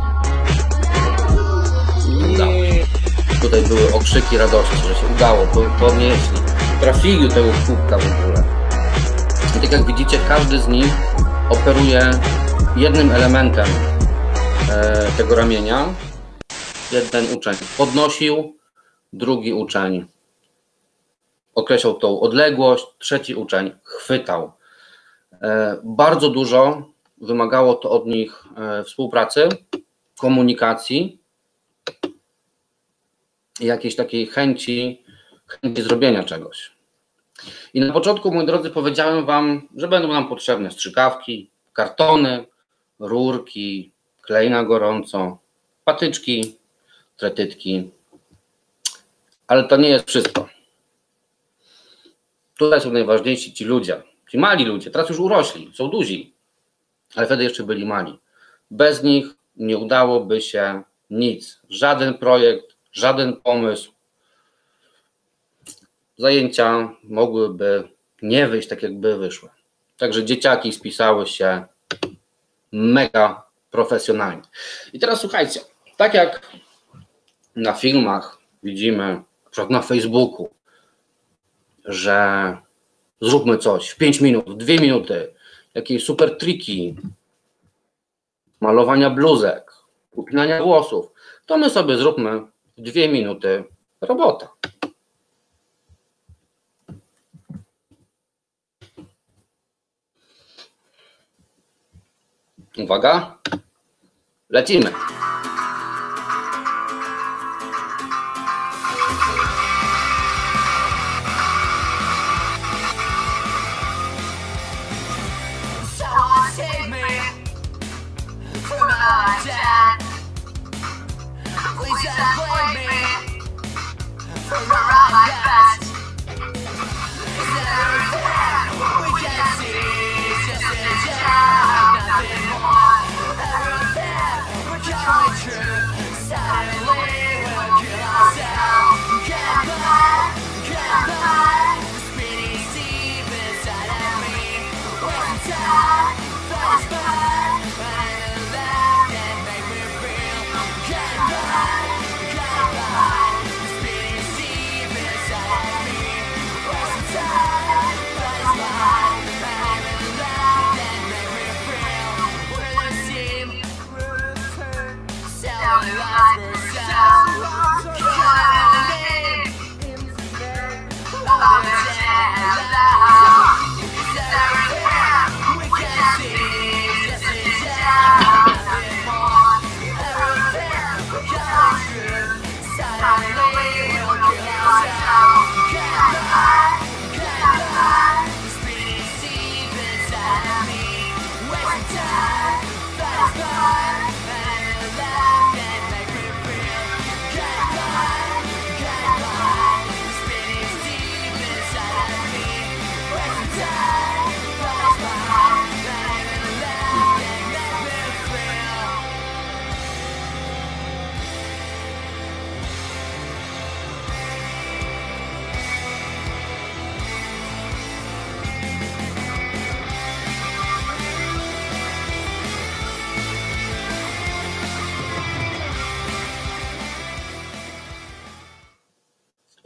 Tutaj były okrzyki radości, że się udało, podnieśli, trafili do tego kubka w ogóle. I tak jak widzicie, każdy z nich operuje jednym elementem tego ramienia. Jeden uczeń podnosił, drugi uczeń określał tą odległość, trzeci uczeń chwytał. Bardzo dużo wymagało to od nich współpracy, komunikacji i jakiejś takiej chęci zrobienia czegoś. I na początku, moi drodzy, powiedziałem Wam, że będą nam potrzebne strzykawki, kartony, rurki, klej na gorąco, patyczki, tretytki. Ale to nie jest wszystko. Tutaj są najważniejsi ci ludzie, ci mali ludzie, teraz już urośli, są duzi, ale wtedy jeszcze byli mali. Bez nich nie udałoby się nic, żaden projekt, żaden pomysł. Zajęcia mogłyby nie wyjść tak, jakby wyszły. Także dzieciaki spisały się mega profesjonalnie. I teraz słuchajcie, tak jak na filmach widzimy, na przykład na Facebooku, że zróbmy coś w 5 minut, 2 minuty, jakieś super triki, malowania bluzek, upinania włosów, to my sobie zróbmy w 2 minuty robota. Uwaga, lecimy.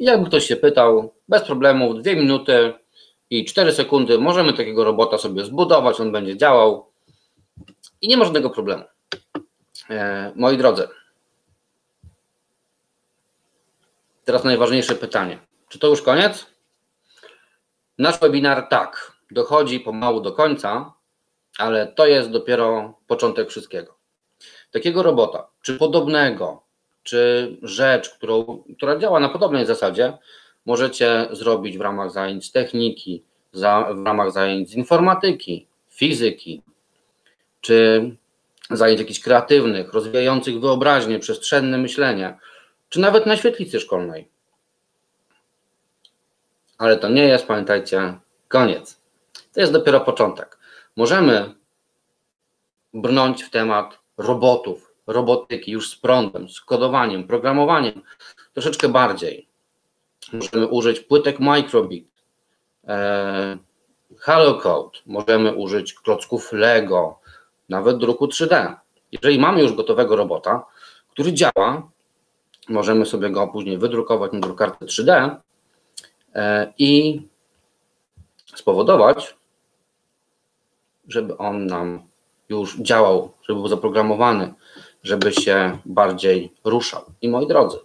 I jakby ktoś się pytał, bez problemu, 2 minuty i 4 sekundy możemy takiego robota sobie zbudować, on będzie działał i nie ma żadnego problemu. Moi drodzy, teraz najważniejsze pytanie. Czy to już koniec? Nasz webinar tak, dochodzi pomału do końca, ale to jest dopiero początek wszystkiego. Takiego robota, czy podobnego, czy rzecz, która działa na podobnej zasadzie, możecie zrobić w ramach zajęć z techniki, w ramach zajęć z informatyki, fizyki, czy zajęć jakichś kreatywnych, rozwijających wyobraźnię, przestrzenne myślenie, czy nawet na świetlicy szkolnej. Ale to nie jest, pamiętajcie, koniec. To jest dopiero początek. Możemy brnąć w temat robotów, robotyki już z prądem, z kodowaniem, programowaniem troszeczkę bardziej. Możemy użyć płytek Microbit, Hello Code, możemy użyć klocków Lego, nawet druku 3D. Jeżeli mamy już gotowego robota, który działa, możemy sobie go później wydrukować na drukarce 3D i spowodować, żeby on nam już działał, żeby był zaprogramowany, żeby się bardziej ruszał. I moi drodzy,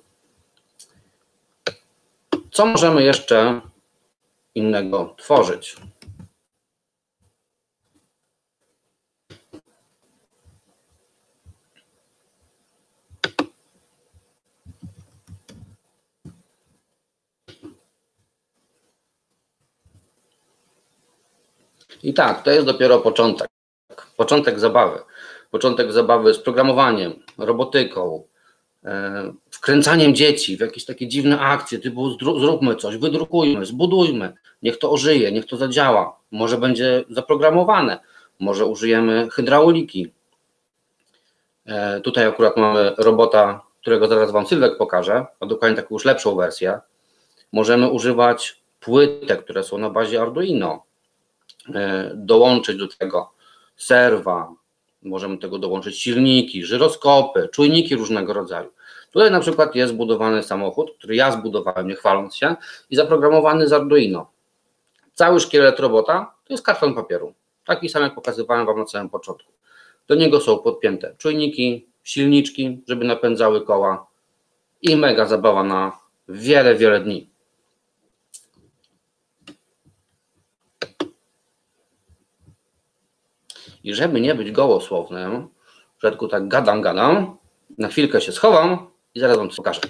co możemy jeszcze innego tworzyć? I tak, to jest dopiero początek. Początek zabawy. Początek zabawy z programowaniem, robotyką, wkręcaniem dzieci w jakieś takie dziwne akcje, typu zróbmy coś, wydrukujmy, zbudujmy, niech to ożyje, niech to zadziała. Może będzie zaprogramowane, może użyjemy hydrauliki. Tutaj akurat mamy robota, którego zaraz Wam Sylwek pokaże, a dokładnie taką już lepszą wersję. Możemy używać płytek, które są na bazie Arduino, dołączyć do tego serwa, możemy do tego dołączyć silniki, żyroskopy, czujniki różnego rodzaju. Tutaj na przykład jest zbudowany samochód, który ja zbudowałem, nie chwaląc się, i zaprogramowany z Arduino. Cały szkielet robota to jest karton papieru, taki sam jak pokazywałem Wam na samym początku. Do niego są podpięte czujniki, silniczki, żeby napędzały koła i mega zabawa na wiele, wiele dni. I żeby nie być gołosłownym, że tylko tak gadam, na chwilkę się schowam i zaraz Wam coś pokażę.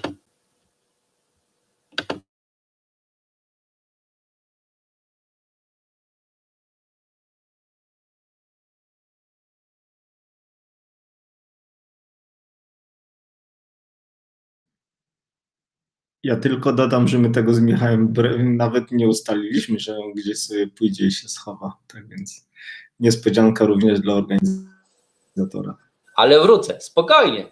Ja tylko dodam, że my tego z Michałem nawet nie ustaliliśmy, że on gdzieś sobie pójdzie i się schowa. Tak więc niespodzianka również dla organizatora. Ale wrócę, spokojnie.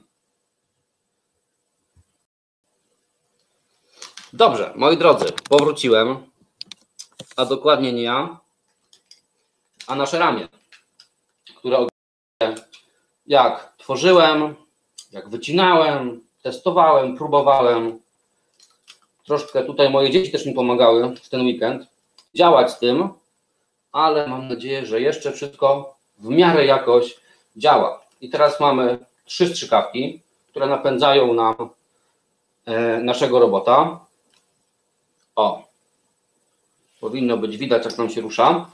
Dobrze, moi drodzy, powróciłem, a dokładnie nie ja, a nasze ramię, które jak tworzyłem, jak wycinałem, testowałem, próbowałem. Troszkę tutaj moje dzieci też mi pomagały w ten weekend działać z tym, ale mam nadzieję, że jeszcze wszystko w miarę jakoś działa. I teraz mamy 3 strzykawki, które napędzają nam naszego robota. O, powinno być widać, jak nam się rusza.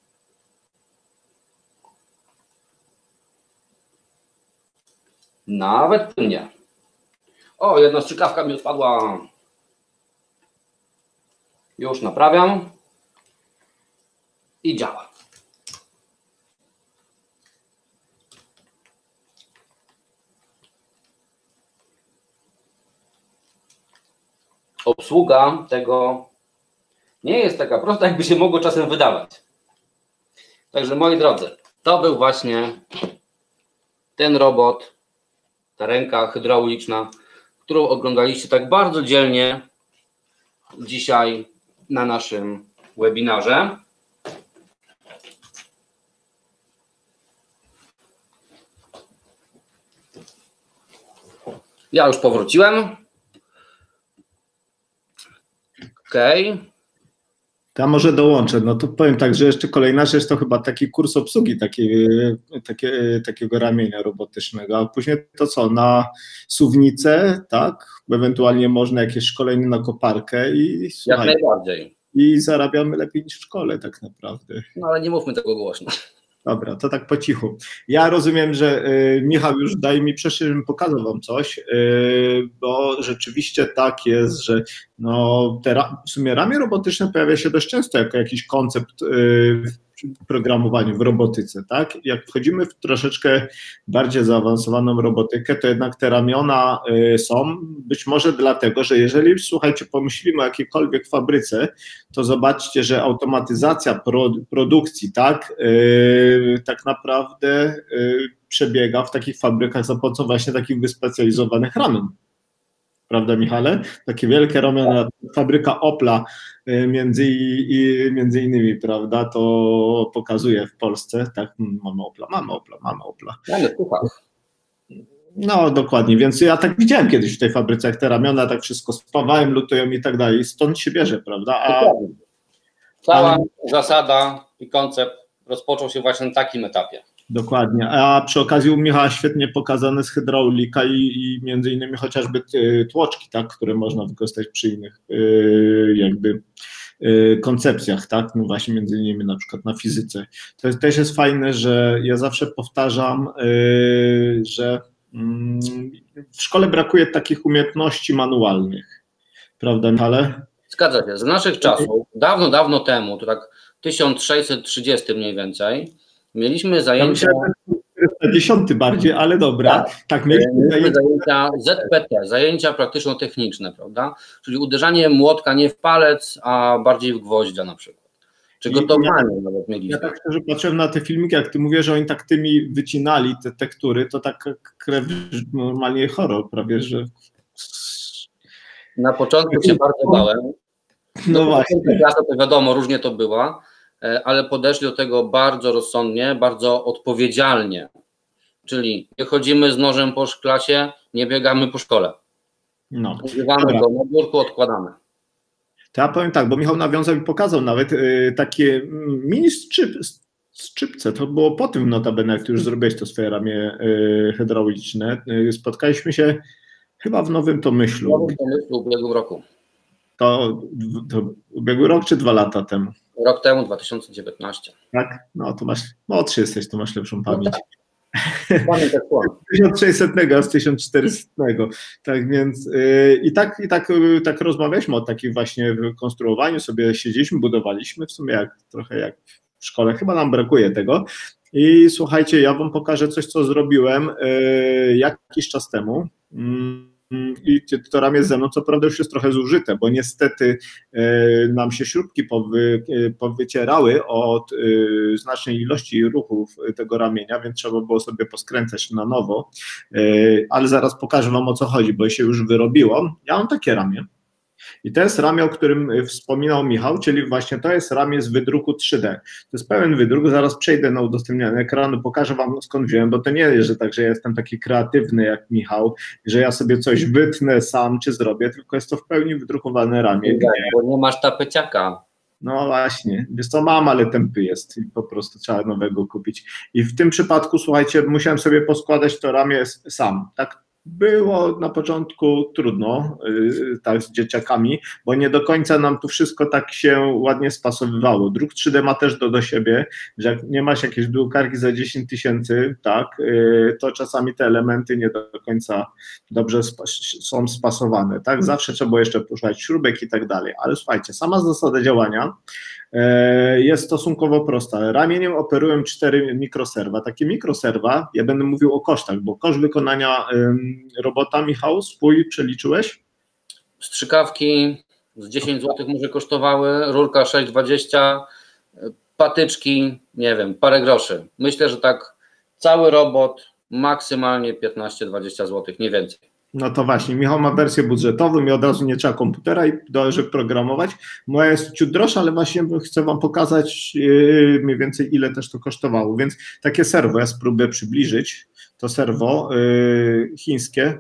Nawet płynnie. O, jedna strzykawka mi odpadła. Już naprawiam. I działa. Obsługa tego nie jest taka prosta, jakby się mogło czasem wydawać. Także moi drodzy, to był właśnie ten robot, ta ręka hydrauliczna, którą oglądaliście tak bardzo dzielnie dzisiaj na naszym webinarze. Ja już powróciłem. Okej. Ja może dołączę, no to powiem tak, że jeszcze kolejna rzecz to chyba taki kurs obsługi takiego ramienia robotycznego, a później to co, na suwnicę, tak, ewentualnie można jakieś szkolenie na koparkę i Jak najbardziej. I zarabiamy lepiej niż w szkole tak naprawdę. No ale nie mówmy tego głośno. Dobra, to tak po cichu. Ja rozumiem, że Michał już daje mi przestrzeń, żebym pokazał wam coś, bo rzeczywiście tak jest, że no, w sumie ramię robotyczne pojawia się dość często jako jakiś koncept w programowaniu, w robotyce, tak? Jak wchodzimy w troszeczkę bardziej zaawansowaną robotykę, to jednak te ramiona są, być może dlatego, że jeżeli, słuchajcie, pomyślimy o jakiejkolwiek fabryce, to zobaczcie, że automatyzacja produkcji, tak, tak naprawdę przebiega w takich fabrykach za pomocą właśnie takich wyspecjalizowanych ramion. Prawda, Michale? Takie wielkie ramiona, fabryka Opla między innymi, prawda, to pokazuje w Polsce, tak, mamy Opla. No, dokładnie, więc ja tak widziałem kiedyś w tej fabryce, jak te ramiona tak wszystko spawałem, lutują i tak dalej, stąd się bierze, prawda? Cała zasada i koncept rozpoczął się właśnie na takim etapie. Dokładnie, a przy okazji u Michała świetnie pokazane z hydraulika i między innymi chociażby tłoczki, tak, które można wykorzystać przy innych jakby koncepcjach, tak, no właśnie między innymi na przykład na fizyce. To też jest fajne, że ja zawsze powtarzam, że w szkole brakuje takich umiejętności manualnych, prawda, Michale? Zgadza się, z naszych czasów, dawno temu, to tak 1630 mniej więcej, mieliśmy zajęcia... Ja 410 bardziej, ale dobra. Tak, mieliśmy zajęcia ZPT, zajęcia praktyczno-techniczne, prawda? Czyli uderzanie młotka nie w palec, a bardziej w gwoździa na przykład. Czy gotowanie nawet mieliśmy. Ja tak szczerze patrzyłem na te filmiki, jak ty mówisz, że oni tak tymi wycinali te tektury, to tak krew normalnie horror prawie, że... Na początku się bardzo bałem. No właśnie. Klasa to wiadomo, różnie to była, ale podeszli do tego bardzo rozsądnie, bardzo odpowiedzialnie. Czyli nie chodzimy z nożem po klasie, nie biegamy po szkole. No. Używamy go na biurku, odkładamy. To ja powiem tak, bo Michał nawiązał i pokazał nawet takie mini skrzypce, to było po tym notabene, jak ty już zrobiłeś to swoje ramię hydrauliczne. Spotkaliśmy się chyba w Nowym Tomyślu. W Nowym Tomyślu w ubiegłym roku. To ubiegły rok czy 2 lata temu? Rok temu, 2019. Tak? No to masz, młodszy jesteś, to masz lepszą pamięć. Pamiętaj, 1600 z 1400. Tak więc tak rozmawialiśmy o takim właśnie konstruowaniu, sobie siedzieliśmy, budowaliśmy w sumie trochę jak w szkole, chyba nam brakuje tego. I słuchajcie, ja wam pokażę coś, co zrobiłem jakiś czas temu. I to ramię ze mną, co prawda już jest trochę zużyte, bo niestety nam się śrubki powycierały od znacznej ilości ruchów tego ramienia, więc trzeba było sobie poskręcać na nowo, ale zaraz pokażę wam, o co chodzi, bo się już wyrobiło. Ja mam takie ramię. I to jest ramię, o którym wspominał Michał, czyli właśnie to jest ramię z wydruku 3D. To jest pełen wydruk, zaraz przejdę na udostępnianie ekranu, pokażę wam, skąd wziąłem, bo to nie jest, że tak, że ja jestem taki kreatywny jak Michał, że ja sobie coś wytnę sam czy zrobię, tylko jest to w pełni wydrukowane ramię. Bo nie masz tapeciaka. No właśnie, wiesz co, mam, ale tępy jest i po prostu trzeba nowego kupić. I w tym przypadku, słuchajcie, musiałem sobie poskładać to ramię sam, tak? Było na początku trudno, tak, z dzieciakami, bo nie do końca nam tu wszystko tak się ładnie spasowywało. Druk 3D ma też do siebie, że jak nie masz jakiejś drukarki za 10 000, tak, to czasami te elementy nie do końca dobrze są spasowane, tak, zawsze trzeba jeszcze poszukać śrubek i tak dalej, ale słuchajcie, sama zasada działania jest stosunkowo prosta. Ramieniem operują 4 mikroserwa. Takie mikroserwa, ja będę mówił o kosztach, bo koszt wykonania robota, Michał, swój przeliczyłeś? Strzykawki z 10 zł może kosztowały, rurka 6,20, patyczki, nie wiem, parę groszy. Myślę, że tak cały robot maksymalnie 15-20 zł, nie więcej. No to właśnie, Michał ma wersję budżetową i od razu nie trzeba komputera i żeby programować. Moja jest ciut droższa, ale właśnie chcę wam pokazać mniej więcej, ile też to kosztowało. Więc takie serwo, ja spróbuję przybliżyć, to serwo chińskie,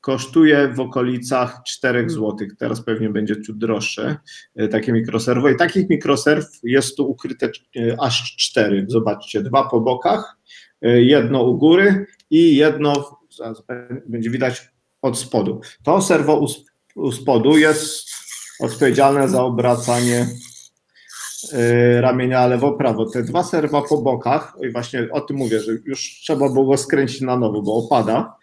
kosztuje w okolicach 4 zł. Teraz pewnie będzie ciut droższe takie mikroserwo. I takich mikroserw jest tu ukryte aż 4. Zobaczcie, 2 po bokach, jedno u góry i jedno, zaraz będzie widać, od spodu. To serwo u spodu jest odpowiedzialne za obracanie ramienia lewo-prawo. Te 2 serwa po bokach, i właśnie o tym mówię, że już trzeba było go skręcić na nowo, bo opada.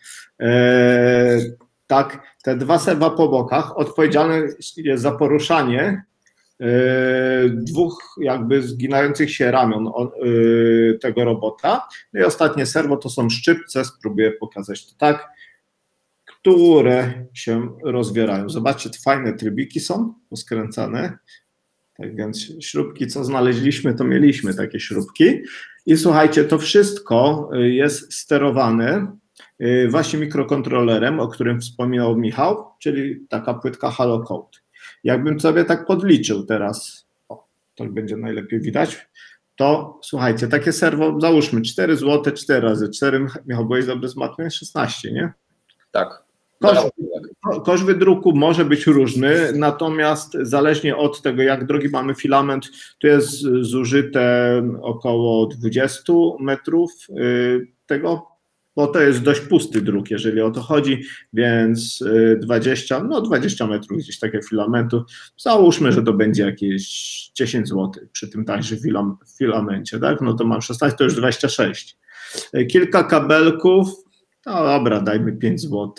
Tak, te 2 serwa po bokach odpowiedzialne jest za poruszanie 2 jakby zginających się ramion tego robota. No i ostatnie serwo to są szczypce, spróbuję pokazać to tak, które się rozwierają. Zobaczcie, fajne trybiki są poskręcane. Tak więc śrubki, co znaleźliśmy, to mieliśmy takie śrubki. I słuchajcie, to wszystko jest sterowane właśnie mikrokontrolerem, o którym wspominał Michał, czyli taka płytka Halo Code. Jakbym sobie tak podliczył teraz, to będzie najlepiej widać, to słuchajcie, takie serwo, załóżmy 4 zł, 4 razy 4, Michał, byłeś dobry z matmy? 16, nie? Tak. Koszt wydruku może być różny, natomiast zależnie od tego, jak drogi mamy filament, tu jest zużyte około 20 metrów tego, bo to jest dość pusty druk, jeżeli o to chodzi, więc 20 metrów gdzieś takiego filamentu. Załóżmy, że to będzie jakieś 10 zł przy tym także filamencie, tak? No to mam 16, to już 26. Kilka kabelków, no dobra, dajmy 5 zł.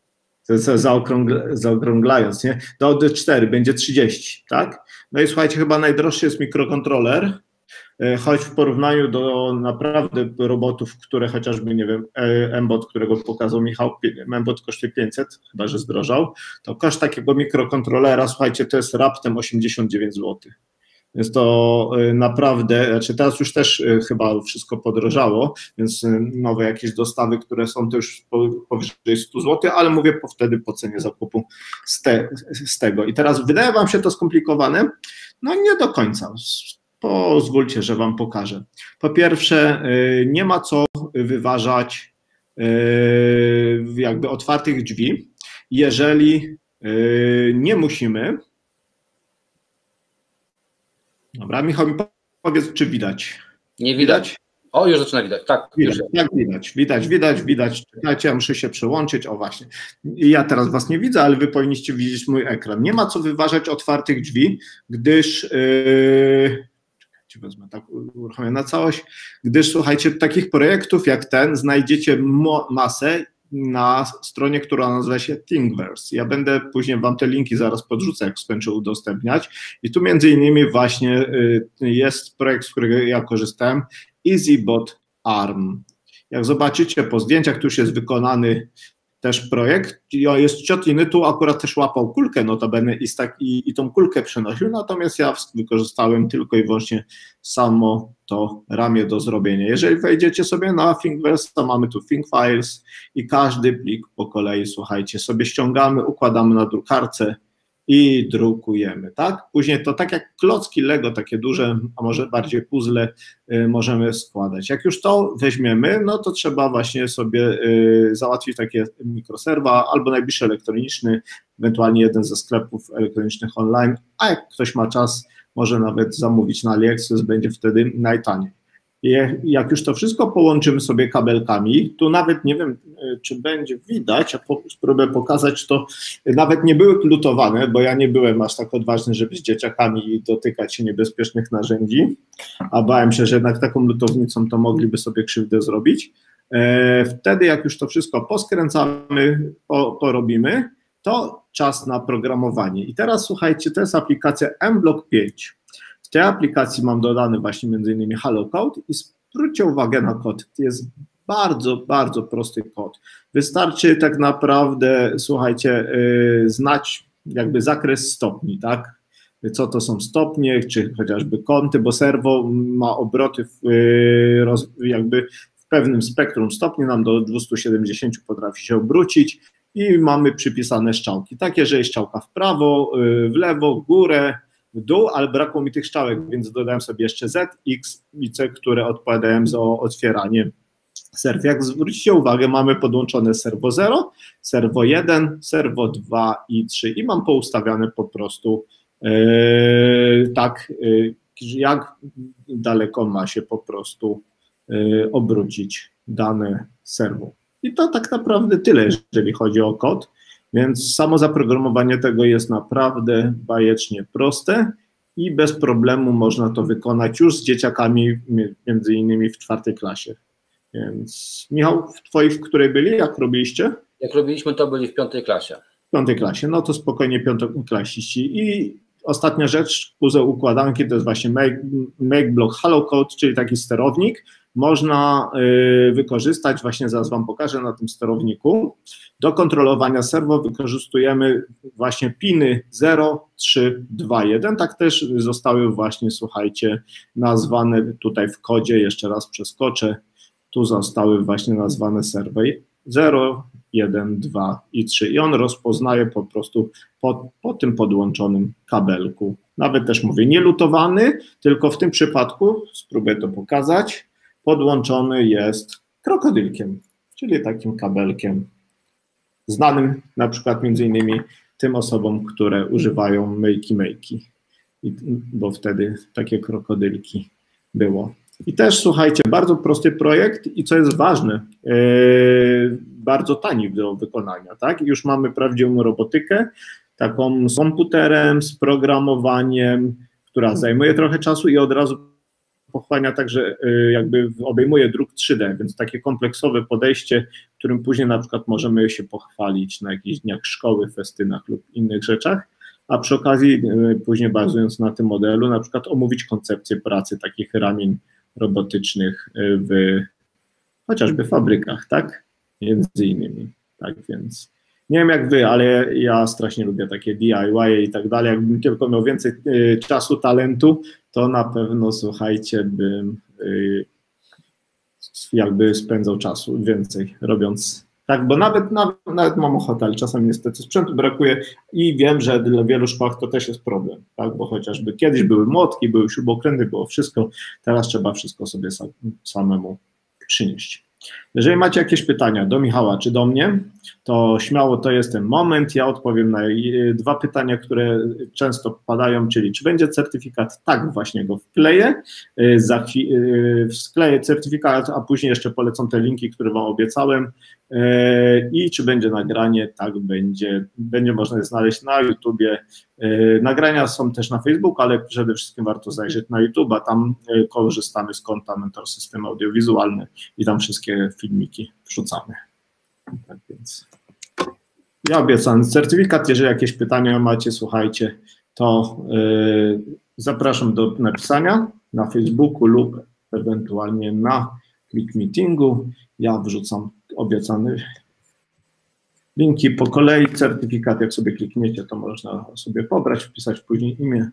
Zaokrąglając, nie? Do 4 będzie 30, tak? No i słuchajcie, chyba najdroższy jest mikrokontroler, choć w porównaniu do naprawdę robotów, które chociażby, nie wiem, M-Bot, którego pokazał Michał, M-Bot kosztuje 500, chyba że zdrożał, to koszt takiego mikrokontrolera, słuchajcie, to jest raptem 89 zł. Jest to naprawdę, znaczy teraz już też chyba wszystko podrożało, więc nowe jakieś dostawy, które są, to już powyżej 100 zł, ale mówię wtedy po cenie zakupu z tego. I teraz wydaje wam się to skomplikowane? No nie do końca. Pozwólcie, że wam pokażę. Po pierwsze, nie ma co wyważać jakby otwartych drzwi, jeżeli nie musimy. Dobra, Michał, mi powiedz, czy widać? Nie widać. O, już zaczyna widać, tak. Widać. Czekajcie, ja muszę się przełączyć, o właśnie. Ja teraz was nie widzę, ale wy powinniście widzieć mój ekran. Nie ma co wyważać otwartych drzwi, gdyż, czekajcie, wezmę tak, uruchomię na całość, gdyż słuchajcie, takich projektów jak ten znajdziecie masę na stronie, która nazywa się Thingiverse. Ja będę później wam te linki zaraz podrzucę, jak skończę udostępniać. I tu między innymi właśnie jest projekt, z którego ja korzystałem, EasyBot ARM. Jak zobaczycie po zdjęciach, tu już jest wykonany też projekt. Jest ciot inny, tu akurat też łapał kulkę notabene i tą kulkę przenosił, natomiast ja wykorzystałem tylko i wyłącznie samo to ramię do zrobienia. Jeżeli wejdziecie sobie na Thingiverse, to mamy tu ThinkFiles i każdy plik po kolei, słuchajcie, sobie ściągamy, układamy na drukarce i drukujemy, tak? Później to tak jak klocki Lego, takie duże, a może bardziej puzzle możemy składać. Jak już to weźmiemy, no to trzeba właśnie sobie załatwić takie mikroserwa albo najbliższy elektroniczny, ewentualnie jeden ze sklepów elektronicznych online, a jak ktoś ma czas, może nawet zamówić na AliExpress, będzie wtedy najtaniej. I jak już to wszystko połączymy sobie kabelkami, tu nawet nie wiem, czy będzie widać, a spróbuję pokazać, to nawet nie były lutowane, bo ja nie byłem aż tak odważny, żeby z dzieciakami dotykać się niebezpiecznych narzędzi, a bałem się, że jednak taką lutownicą to mogliby sobie krzywdę zrobić. Wtedy jak już to wszystko poskręcamy, porobimy, to czas na programowanie. I teraz słuchajcie, to jest aplikacja mBlock 5. W tej aplikacji mam dodany właśnie między innymi Halo Code i zwróćcie uwagę na kod. To jest bardzo, bardzo prosty kod. Wystarczy tak naprawdę, słuchajcie, znać jakby zakres stopni, tak? Co to są stopnie, czy chociażby kąty, bo serwo ma obroty jakby w pewnym spektrum stopni, nam do 270 potrafi się obrócić i mamy przypisane strzałki. Takie, że jest strzałka w prawo, w lewo, w górę, w dół, ale brakło mi tych strzałek, więc dodałem sobie jeszcze Z, X i C, które odpowiadają za otwieranie serw. Jak zwrócicie uwagę, mamy podłączone serwo 0, serwo 1, serwo 2 i 3 i mam poustawiane po prostu tak, jak daleko ma się po prostu obrócić dane serwo. I to tak naprawdę tyle, jeżeli chodzi o kod, więc samo zaprogramowanie tego jest naprawdę bajecznie proste i bez problemu można to wykonać już z dzieciakami, między innymi w 4. klasie. Więc Michał, w której byli, jak robiliście? Jak robiliśmy, to byli w 5. klasie. W 5. klasie, no to spokojnie piątoklasiści. I ostatnia rzecz, puzzle układanki, to jest właśnie make block hello code, czyli taki sterownik. Można wykorzystać, właśnie zaraz Wam pokażę na tym sterowniku. Do kontrolowania serwo wykorzystujemy właśnie piny 0, 3, 2, 1. Tak też zostały właśnie, słuchajcie, nazwane tutaj w kodzie, jeszcze raz przeskoczę, tu zostały właśnie nazwane serwy 0, 1, 2 i 3 i on rozpoznaje po prostu po tym podłączonym kabelku. Nawet też mówię, nie lutowany, tylko w tym przypadku, spróbuję to pokazać, podłączony jest krokodylkiem, czyli takim kabelkiem znanym na przykład między innymi tym osobom, które używają myjki, bo wtedy takie krokodylki było. I też słuchajcie, bardzo prosty projekt i co jest ważne, bardzo tani do wykonania, tak? Już mamy prawdziwą robotykę, taką z komputerem, z programowaniem, która zajmuje trochę czasu i od razu pochłania także jakby obejmuje druk 3D, więc takie kompleksowe podejście, którym później na przykład możemy się pochwalić na jakichś dniach szkoły, festynach lub innych rzeczach, a przy okazji później bazując na tym modelu na przykład omówić koncepcję pracy takich ramień robotycznych w chociażby fabrykach, tak? Między innymi, tak więc nie wiem jak wy, ale ja strasznie lubię takie DIY i tak dalej, jakbym tylko miał więcej czasu, talentu, to na pewno, słuchajcie, bym jakby spędzał czasu więcej robiąc tak, bo nawet mam ochotę, ale czasami niestety sprzętu brakuje i wiem, że dla wielu szkołach to też jest problem, tak, bo chociażby kiedyś były młotki, były śrubokręty, było wszystko, teraz trzeba wszystko sobie samemu przynieść. Jeżeli macie jakieś pytania do Michała czy do mnie, to śmiało to jest ten moment. Ja odpowiem na 2 pytania, które często padają, czyli czy będzie certyfikat? Tak, właśnie go wkleję. Wkleję certyfikat, a później jeszcze polecam te linki, które Wam obiecałem. I czy będzie nagranie? Tak, będzie. Będzie można je znaleźć na YouTubie. Nagrania są też na Facebooku, ale przede wszystkim warto zajrzeć na YouTube, a tam korzystamy z konta Mentor System Audiowizualny i tam wszystkie filmiki wrzucamy. Tak więc ja obiecam certyfikat. Jeżeli jakieś pytania macie, słuchajcie, to zapraszam do napisania na Facebooku lub ewentualnie na Click Meetingu. Ja wrzucam obiecane linki po kolei. Certyfikat, jak sobie klikniecie, to można sobie pobrać, wpisać później imię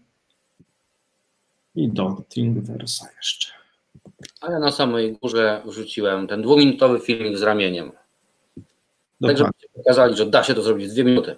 i do Thingiverse jeszcze. A ja na samej górze wrzuciłem ten 2-minutowy filmik z ramieniem. Tak, żebyście pokazali, że da się to zrobić w 2 minuty.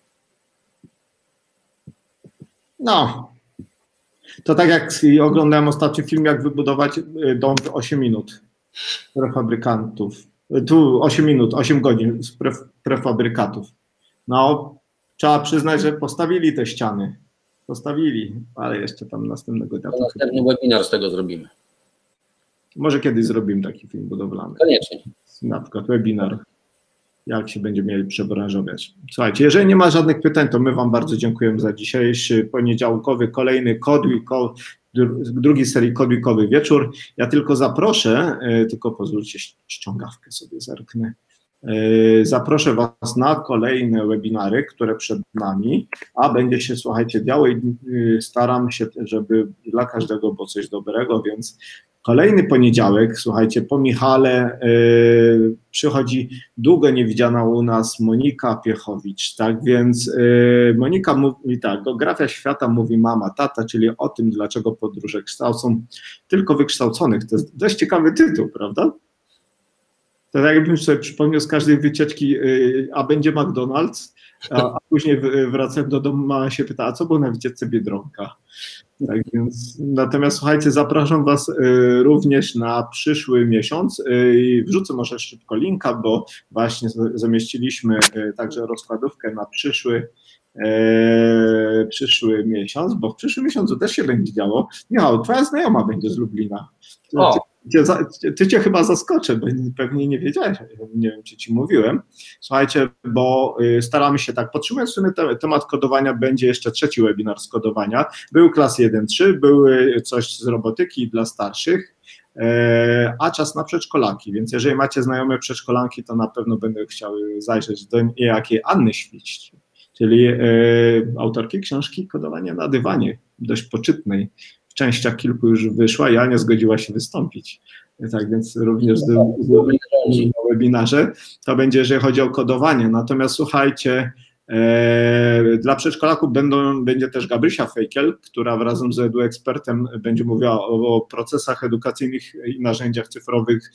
No, to tak jak oglądałem ostatni film, jak wybudować dom w 8 minut prefabrykantów. Tu 8 minut, 8 godzin z prefabrykatów. No, trzeba przyznać, że postawili te ściany. Postawili, ale jeszcze tam następnego dnia. Następny webinar z tego zrobimy. Może kiedyś zrobimy taki film budowlany. Koniecznie. Na przykład webinar, jak się będziemy mieli przebranżowiać. Słuchajcie, jeżeli nie ma żadnych pytań, to my Wam bardzo dziękujemy za dzisiejszy poniedziałkowy, kolejny drugi serii kodwikowy wieczór. Ja tylko zaproszę, tylko pozwólcie, ściągawkę sobie zerknę. Zaproszę Was na kolejne webinary, które przed nami, a będzie się, słuchajcie, działo i staram się, żeby dla każdego było coś dobrego, więc kolejny poniedziałek, słuchajcie, po Michale przychodzi długo niewidziana u nas Monika Piechowicz, tak więc Monika mówi tak, geografia świata mówi mama, tata, czyli o tym, dlaczego podróże kształcą tylko wykształconych. To jest dość ciekawy tytuł, prawda? To tak jakbym sobie przypomniał z każdej wycieczki, a będzie McDonald's, a później wracałem do domu, mama się pyta, a co było na wycieczce Biedronka? Tak więc, natomiast słuchajcie, zapraszam Was również na przyszły miesiąc i wrzucę może szybko linka, bo właśnie zamieściliśmy także rozkładówkę na przyszły miesiąc, bo w przyszłym miesiącu też się będzie działo. Michał, twoja znajoma będzie z Lublina. Ty cię chyba zaskoczę, bo pewnie nie wiedziałeś, nie wiem, czy ci mówiłem. Słuchajcie, bo staramy się tak, podtrzymując w sumie temat kodowania, będzie jeszcze trzeci webinar z kodowania. Był klasy 1-3, były coś z robotyki dla starszych, a czas na przedszkolaki, więc jeżeli macie znajome przedszkolanki, to na pewno będę chciał zajrzeć do niejakiej Anny Świć, czyli autorki książki Kodowanie na dywanie, dość poczytnej. W częściach kilku już wyszła i Ania zgodziła się wystąpić. Tak więc również na webinarze to będzie, jeżeli chodzi o kodowanie. Natomiast słuchajcie, dla przedszkolaków będzie też Gabrysia Fejkiel, która razem z EduEkspertem będzie mówiła o procesach edukacyjnych i narzędziach cyfrowych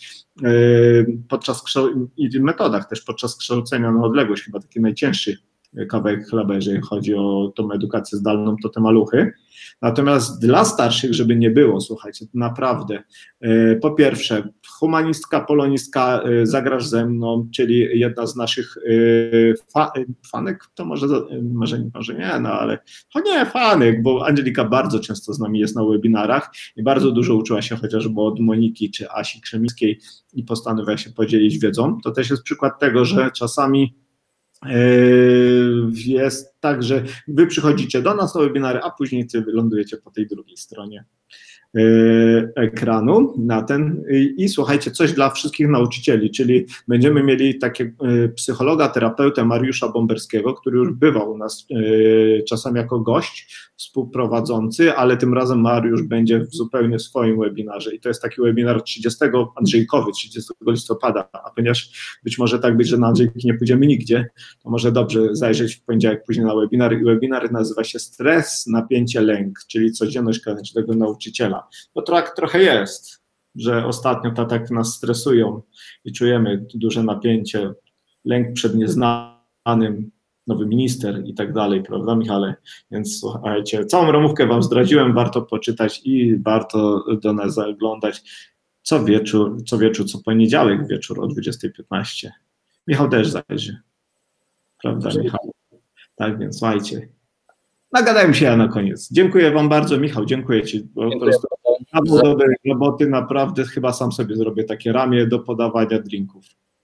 i metodach też podczas kształcenia na odległość, chyba taki najcięższy kawałek chleba, jeżeli chodzi o tą edukację zdalną, to te maluchy. Natomiast dla starszych, żeby nie było, słuchajcie, naprawdę, po pierwsze, humanistka, polonistka, zagrasz ze mną, czyli jedna z naszych fanek, to może nie, no ale nie fanek, bo Angelika bardzo często z nami jest na webinarach i bardzo dużo uczyła się chociażby od Moniki czy Asi Krzemińskiej i postanowiła się podzielić wiedzą. To też jest przykład tego, że czasami jest tak, że wy przychodzicie do nas na webinary, a później lądujecie po tej drugiej stronie ekranu na ten i słuchajcie, coś dla wszystkich nauczycieli, czyli będziemy mieli takiego psychologa, terapeutę Mariusza Bomberskiego, który już bywał u nas czasem jako gość współprowadzący, ale tym razem Mariusz będzie w zupełnie swoim webinarze i to jest taki webinar 30 Andrzejkowy, 30 listopada, a ponieważ być może tak być, że na Andrzejki nie pójdziemy nigdzie, to może dobrze zajrzeć w poniedziałek później na webinar i webinar nazywa się Stres, napięcie, lęk, czyli codzienność każdego nauczyciela. Bo trochę jest, że ostatnio tak nas stresują i czujemy duże napięcie, lęk przed nieznanym, nowy minister i tak dalej, prawda Michale? Więc słuchajcie, całą ramówkę wam zdradziłem, warto poczytać i warto do nas zaglądać co poniedziałek wieczór o 20:15. Michał też zajrzy, prawda Michał? Tak więc słuchajcie. Nagadałem się ja na koniec. Dziękuję wam bardzo, Michał, dziękuję ci. Po prostu do dobrej roboty, naprawdę chyba sam sobie zrobię takie ramię do podawania drinków.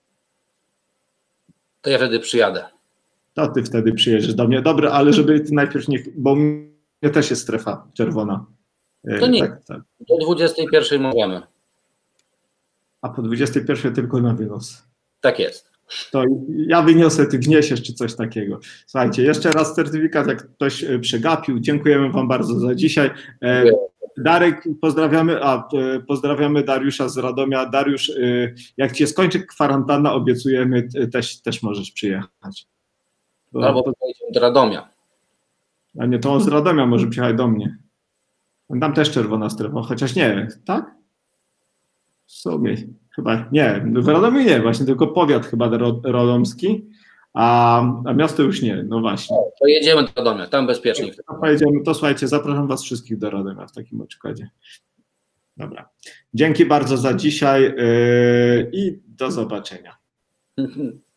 To ja wtedy przyjadę. To ty wtedy przyjedziesz do mnie. Dobra, ale żeby ty najpierw nie, bo mnie też jest strefa czerwona. To nie, tak. Do 21 możemy. A po 21 tylko na wynos. Tak jest. To ja wyniosę, ty wniesiesz czy coś takiego. Słuchajcie, jeszcze raz certyfikat, jak ktoś przegapił. Dziękujemy wam bardzo za dzisiaj. Darek, pozdrawiamy Dariusza z Radomia. Dariusz, jak ci skończy kwarantanna, obiecujemy, też możesz przyjechać. Albo pojedziemy do Radomia. A nie, to on z Radomia może przyjechać do mnie. Tam też czerwona strefa, chociaż nie, tak? W sumie chyba nie, w Radomiu nie, właśnie tylko powiat chyba radomski, a miasto już nie, no właśnie. To jedziemy do Radomia, tam bezpiecznie. To słuchajcie, zapraszam was wszystkich do Radomia w takim układzie. Dobra, dzięki bardzo za dzisiaj i do zobaczenia.